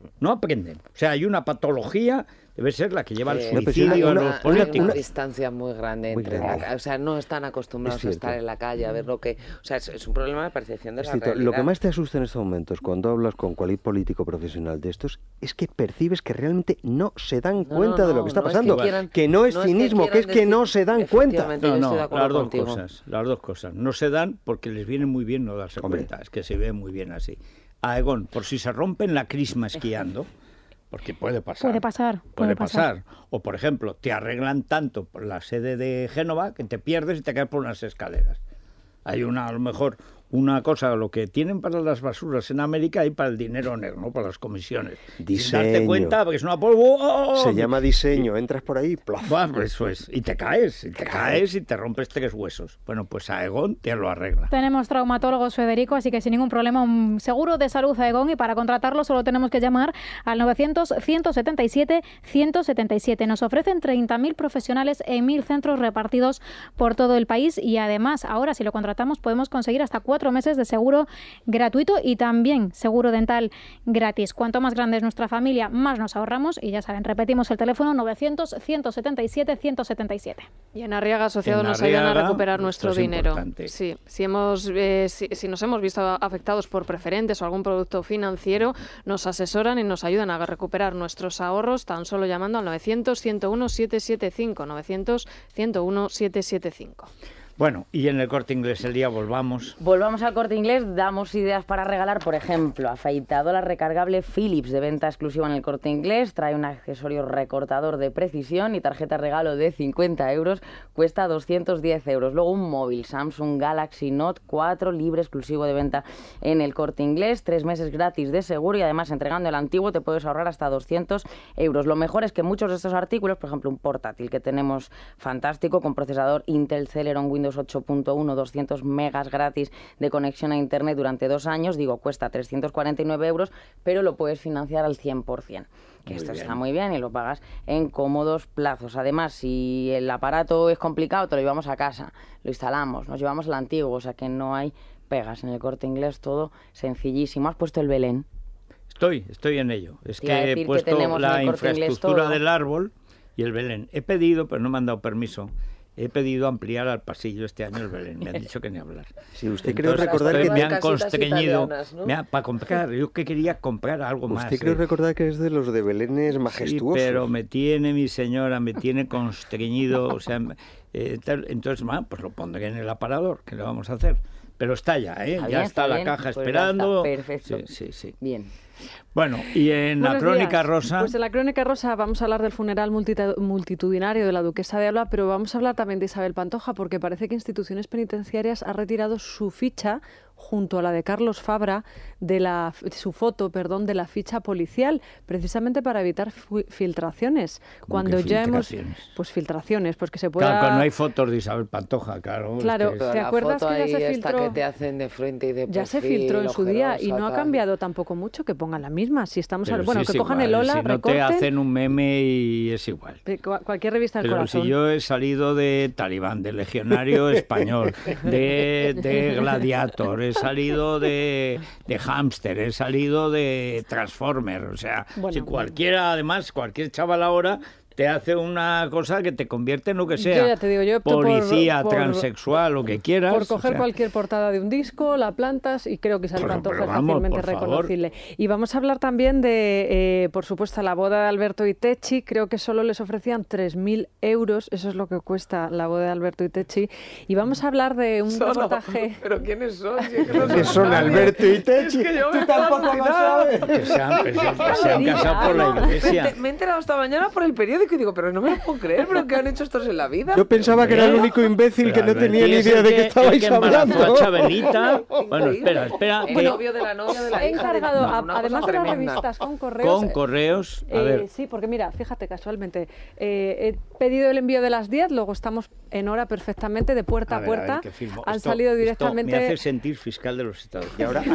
no aprenden. O sea, hay una patología, debe ser la que lleva eh, al suicidio a los políticos. Hay una distancia muy grande muy entre grande. La, o sea, no están acostumbrados a estar en la calle, a ver lo que... O sea, es, es un problema de percepción de es la cierto, realidad. Lo que más te asusta en estos momentos, cuando hablas con cualquier político profesional de estos, es que percibes que realmente no se dan no, cuenta no, de lo que está no pasando. Es que, quieran, que no es no cinismo, es que, que es que decir, no se dan cuenta. No, no, las dos contigo. cosas, las dos cosas. No se dan porque les viene muy bien no darse Hombre. cuenta, es que se ve muy bien así. Aegón, por si se rompen la crisma esquiando, porque puede pasar. Puede pasar. Puede, puede pasar. pasar. O, por ejemplo, te arreglan tanto por la sede de Génova que te pierdes y te caes por unas escaleras. Hay una, a lo mejor, una cosa, lo que tienen para las basuras en América y para el dinero negro, ¿no? Para las comisiones. Diseño. Sin darte cuenta, porque es una polvo... ¡oh! Se llama diseño, entras por ahí, ¡plaf! Bueno, pues eso es. Y te caes, y te caes y te rompes tres huesos. Bueno, pues Aegón te lo arregla. Tenemos traumatólogos, Federico, así que sin ningún problema, un seguro de salud Aegón, y para contratarlo solo tenemos que llamar al novecientos, ciento setenta y siete, ciento setenta y siete. Nos ofrecen treinta mil profesionales en mil centros repartidos por todo el país, y además, ahora si lo contratamos podemos conseguir hasta cuatro meses de seguro gratuito y también seguro dental gratis. Cuanto más grande es nuestra familia, más nos ahorramos, y ya saben, repetimos el teléfono novecientos, ciento setenta y siete, ciento setenta y siete. Y en Arriaga Asociados nos ayudan a recuperar nuestro dinero. Sí, si, hemos, eh, si, si nos hemos visto afectados por preferentes o algún producto financiero, nos asesoran y nos ayudan a recuperar nuestros ahorros tan solo llamando al novecientos, ciento uno, setecientos setenta y cinco, novecientos, ciento uno, setecientos setenta y cinco. Bueno, y en el Corte Inglés el día volvamos. Volvamos al Corte Inglés, damos ideas para regalar, por ejemplo, afeitadora recargable Philips de venta exclusiva en el Corte Inglés, trae un accesorio recortador de precisión y tarjeta regalo de cincuenta euros, cuesta doscientos diez euros. Luego un móvil Samsung Galaxy Note cuatro libre exclusivo de venta en el Corte Inglés, tres meses gratis de seguro y además entregando el antiguo te puedes ahorrar hasta doscientos euros. Lo mejor es que muchos de estos artículos, por ejemplo un portátil que tenemos fantástico con procesador Intel Celeron Windows ocho punto uno, doscientos megas gratis de conexión a internet durante dos años, digo, cuesta trescientos cuarenta y nueve euros, pero lo puedes financiar al cien por ciento. Que muy esto bien. Está muy bien y lo pagas en cómodos plazos. Además, si el aparato es complicado, te lo llevamos a casa, lo instalamos, nos llevamos el antiguo, o sea que no hay pegas. En el Corte Inglés todo sencillísimo. ¿Has puesto el Belén? Estoy, estoy en ello. Es que he puesto que la infraestructura del árbol y el Belén. He pedido, pero no me han dado permiso. He pedido ampliar al pasillo este año el Belén. Me han dicho que ni hablar. Si usted creo recordar que me han constreñido, ¿no? me ha, para comprar. Yo que quería comprar algo usted más. Usted creo eh. recordar que es de los de Belénes majestuosos. Sí, pero me tiene mi señora, me tiene constreñido. O sea, eh, tal, entonces, bueno, pues lo pondré en el aparador. ¿Qué le vamos a hacer? Pero está ya, ¿eh? Está ya bien, está, está la bien. caja pues esperando. Perfecto. Sí, sí, sí. Bien. Bueno, y en Buenos la Crónica días. Rosa... Pues en la Crónica Rosa vamos a hablar del funeral multitudinario de la Duquesa de Alba, pero vamos a hablar también de Isabel Pantoja, porque parece que Instituciones Penitenciarias ha retirado su ficha junto a la de Carlos Fabra, de la su foto, perdón, de la ficha policial, precisamente para evitar filtraciones. Cuando ya hemos pues filtraciones, pues que se pueda. Claro, cuando no hay fotos de Isabel Pantoja, claro. Claro, es que ¿te acuerdas que ya se filtró? Que te hacen de frente y de ya se filtró en su día y no ha cambiado tampoco mucho, que pongan la misma. Si estamos a... bueno, que cojan igual, el Ola, si no recorten, te hacen un meme y es igual. Cualquier revista del Pero corazón. Si yo he salido de Talibán, de legionario español, de, de Gladiator, he salido de, de Hámster, he salido de Transformer, o sea, bueno, si cualquiera, además, cualquier chaval ahora te hace una cosa que te convierte en lo que sea. Yo ya te digo, yo opto policía, por, por, transexual, lo que quieras. Por coger o sea. cualquier portada de un disco, la plantas y creo que Isabel Pantoja es fácilmente reconocible. Favor. Y vamos a hablar también de, eh, por supuesto, la boda de Alberto y Techi. Creo que solo les ofrecían tres mil euros. Eso es lo que cuesta la boda de Alberto y Techi. Y vamos a hablar de un Solo. reportaje... ¿Pero quiénes son? ¿Quiénes son Alberto y Techi? Es que yo Tú tampoco lo sabes. Que se han, que se han, que se han casado por la iglesia. Me he enterado esta mañana por el periódico y digo, pero no me lo puedo creer, pero ¿qué han hecho estos en la vida? Yo pensaba que era el único imbécil que no tenía ni idea de qué estabais hablando. A Chabelita. Bueno, espera, espera. El novio de la novia de la He hija. encargado, No, no, además de las revistas con correos... Con correos, a eh, ver. Sí, porque mira, fíjate, casualmente, eh, he pedido el envío de las diez, luego estamos en hora perfectamente, de puerta a, ver, a puerta. A ver, Han esto, salido directamente... Esto me hace sentir fiscal de los Estados Y ahora,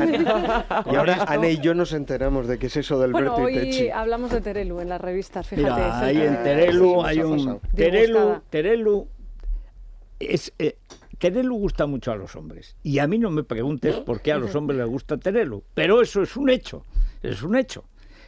y ahora Ana y yo nos enteramos de qué es eso de Alberto bueno, y Techi. Hoy hablamos de Terelu en las revistas, fíjate. Mira, ahí en Terelu hay un... Terelu, Terelu, es, eh, Terelu gusta mucho a los hombres. Y a mí no me preguntes por qué a los hombres les gusta Terelu. Pero eso es un hecho, es un hecho.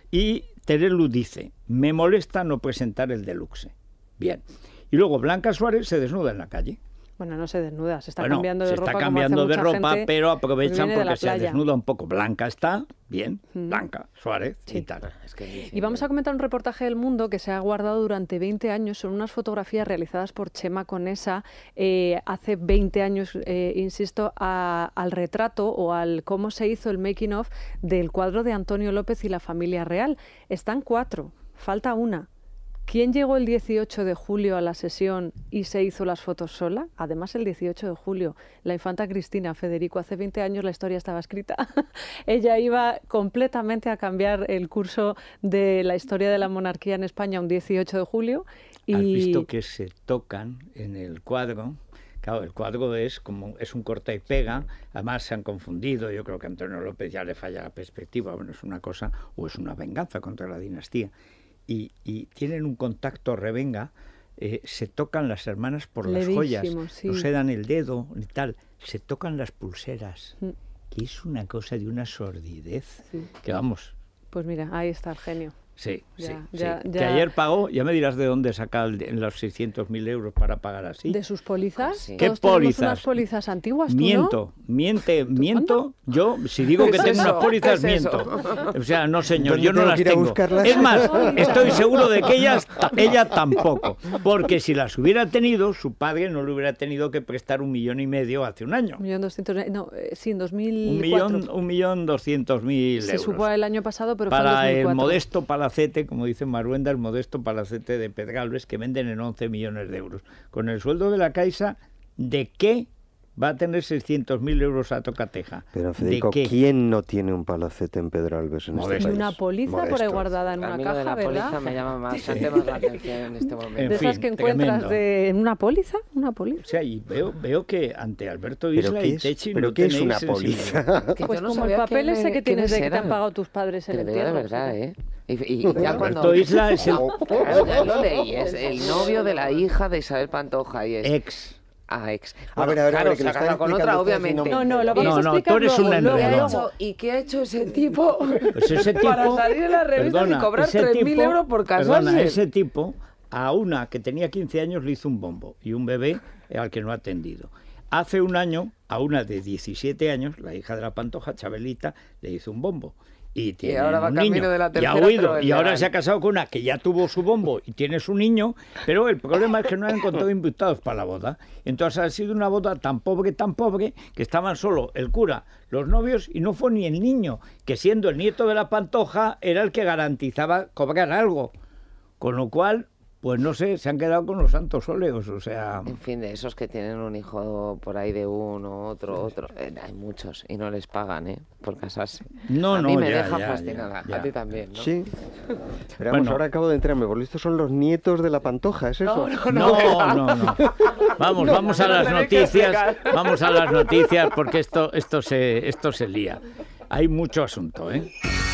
Y Terelu dice, me molesta no presentar el deluxe. Bien. Y luego Blanca Suárez se desnuda en la calle. Bueno, no se desnuda, se está bueno, cambiando de se ropa. está cambiando de ropa, pero aprovechan de porque se desnuda un poco. Blanca está, bien, mm. Blanca Suárez sí. y tal. Es que y vamos a comentar un reportaje del Mundo que se ha guardado durante veinte años. Son unas fotografías realizadas por Chema Conesa eh, hace veinte años, eh, insisto, a, al retrato o al cómo se hizo el making of del cuadro de Antonio López y la familia real. Están cuatro, falta una. ¿Quién llegó el dieciocho de julio a la sesión y se hizo las fotos sola? Además, el dieciocho de julio, la infanta Cristina, Federico, hace veinte años la historia estaba escrita. Ella iba completamente a cambiar el curso de la historia de la monarquía en España un dieciocho de julio. Y... ¿Has visto que se tocan en el cuadro? Claro, el cuadro es como es un corta y pega, además se han confundido, yo creo que a Antonio López ya le falla la perspectiva, bueno, es una cosa o es una venganza contra la dinastía. Y, y tienen un contacto revenga, eh, se tocan las hermanas por Levísimo, las joyas, sí. no se dan el dedo ni tal, se tocan las pulseras, mm. que es una cosa de una sordidez, sí. que vamos. Pues mira, ahí está el genio. Sí, ya, sí, ya, sí. Ya. Que ayer pagó, ya me dirás de dónde saca el, los seiscientos mil euros para pagar así. ¿De sus pólizas? Sí. ¿Qué pólizas? Unas pólizas antiguas, ¿tú Miento, no? miente, miento. Yo, si digo que tengo unas pólizas, miento. O sea, no señor, yo no las tengo. Es más, estoy seguro de que ellas, ella tampoco. Porque si las hubiera tenido, su padre no le hubiera tenido que prestar un millón y medio hace un año. Un millón doscientos, no, sí, en dos mil Un millón, un millón doscientos mil euros. Se supo el año pasado, pero para fue en dos mil cuatro. El modesto palacete, como dice Maruenda, el modesto palacete de Pedralbes, que venden en once millones de euros. Con el sueldo de la Caixa, ¿de qué va a tener seiscientos mil euros a tocateja? Pero Federico, ¿quién no tiene un palacete en Pedralbes en Modesto. este país? Una póliza Modesto. por ahí guardada en una Amigo caja, de la ¿verdad? póliza me llama bastante más la atención en este momento. En de esas fin, que encuentras de, en una póliza, una póliza. O sea, y veo, veo que ante Alberto Isla y Techi ¿pero no qué es tenéis una póliza? Pues no como el papel ese que tienes de que te han pagado tus padres en el entierro. De verdad, ¿eh? Y, y ya Alberto cuando... Isla es el... Claro, ya lo leí, es el novio de la hija de Isabel Pantoja. Y es... Ex. Ah, ex. Bueno, a ver, a ver, claro, a ver, que se ha casado con otra, obviamente. No, no, lo vamos no, a no, explicar tú eres luego, un enredado. ¿Y qué ha hecho ese tipo, pues ese tipo para salir en la revista y cobrar tres mil euros por casarse? Perdona, ese tipo a una que tenía quince años le hizo un bombo y un bebé al que no ha atendido. Hace un año a una de diecisiete años, la hija de la Pantoja, Chabelita, le hizo un bombo. Y, tiene y ahora va un camino niño, de la tercera, y ha huido, pero y ahora legal. se ha casado con una que ya tuvo su bombo y tiene su niño, pero el problema es que no han encontrado invitados para la boda. Entonces ha sido una boda tan pobre, tan pobre, que estaban solo el cura, los novios, y no fue ni el niño, que siendo el nieto de la Pantoja era el que garantizaba cobrar algo. Con lo cual, pues no sé, se han quedado con los santos óleos, o sea... En fin, de esos que tienen un hijo por ahí de uno, otro, sí, otro... Eh, hay muchos y no les pagan, ¿eh? Por casarse. No, a no, mí me ya, deja ya, fascinada. ya, ya. A ti también, ¿no? Sí. Pero vamos, bueno. Ahora acabo de enterarme, por estos son los nietos de la Pantoja, ¿es eso? No, no, no. no, no. Vamos, no, vamos a no las noticias, vamos a las noticias porque esto, esto, se, esto se lía. Hay mucho asunto, ¿eh?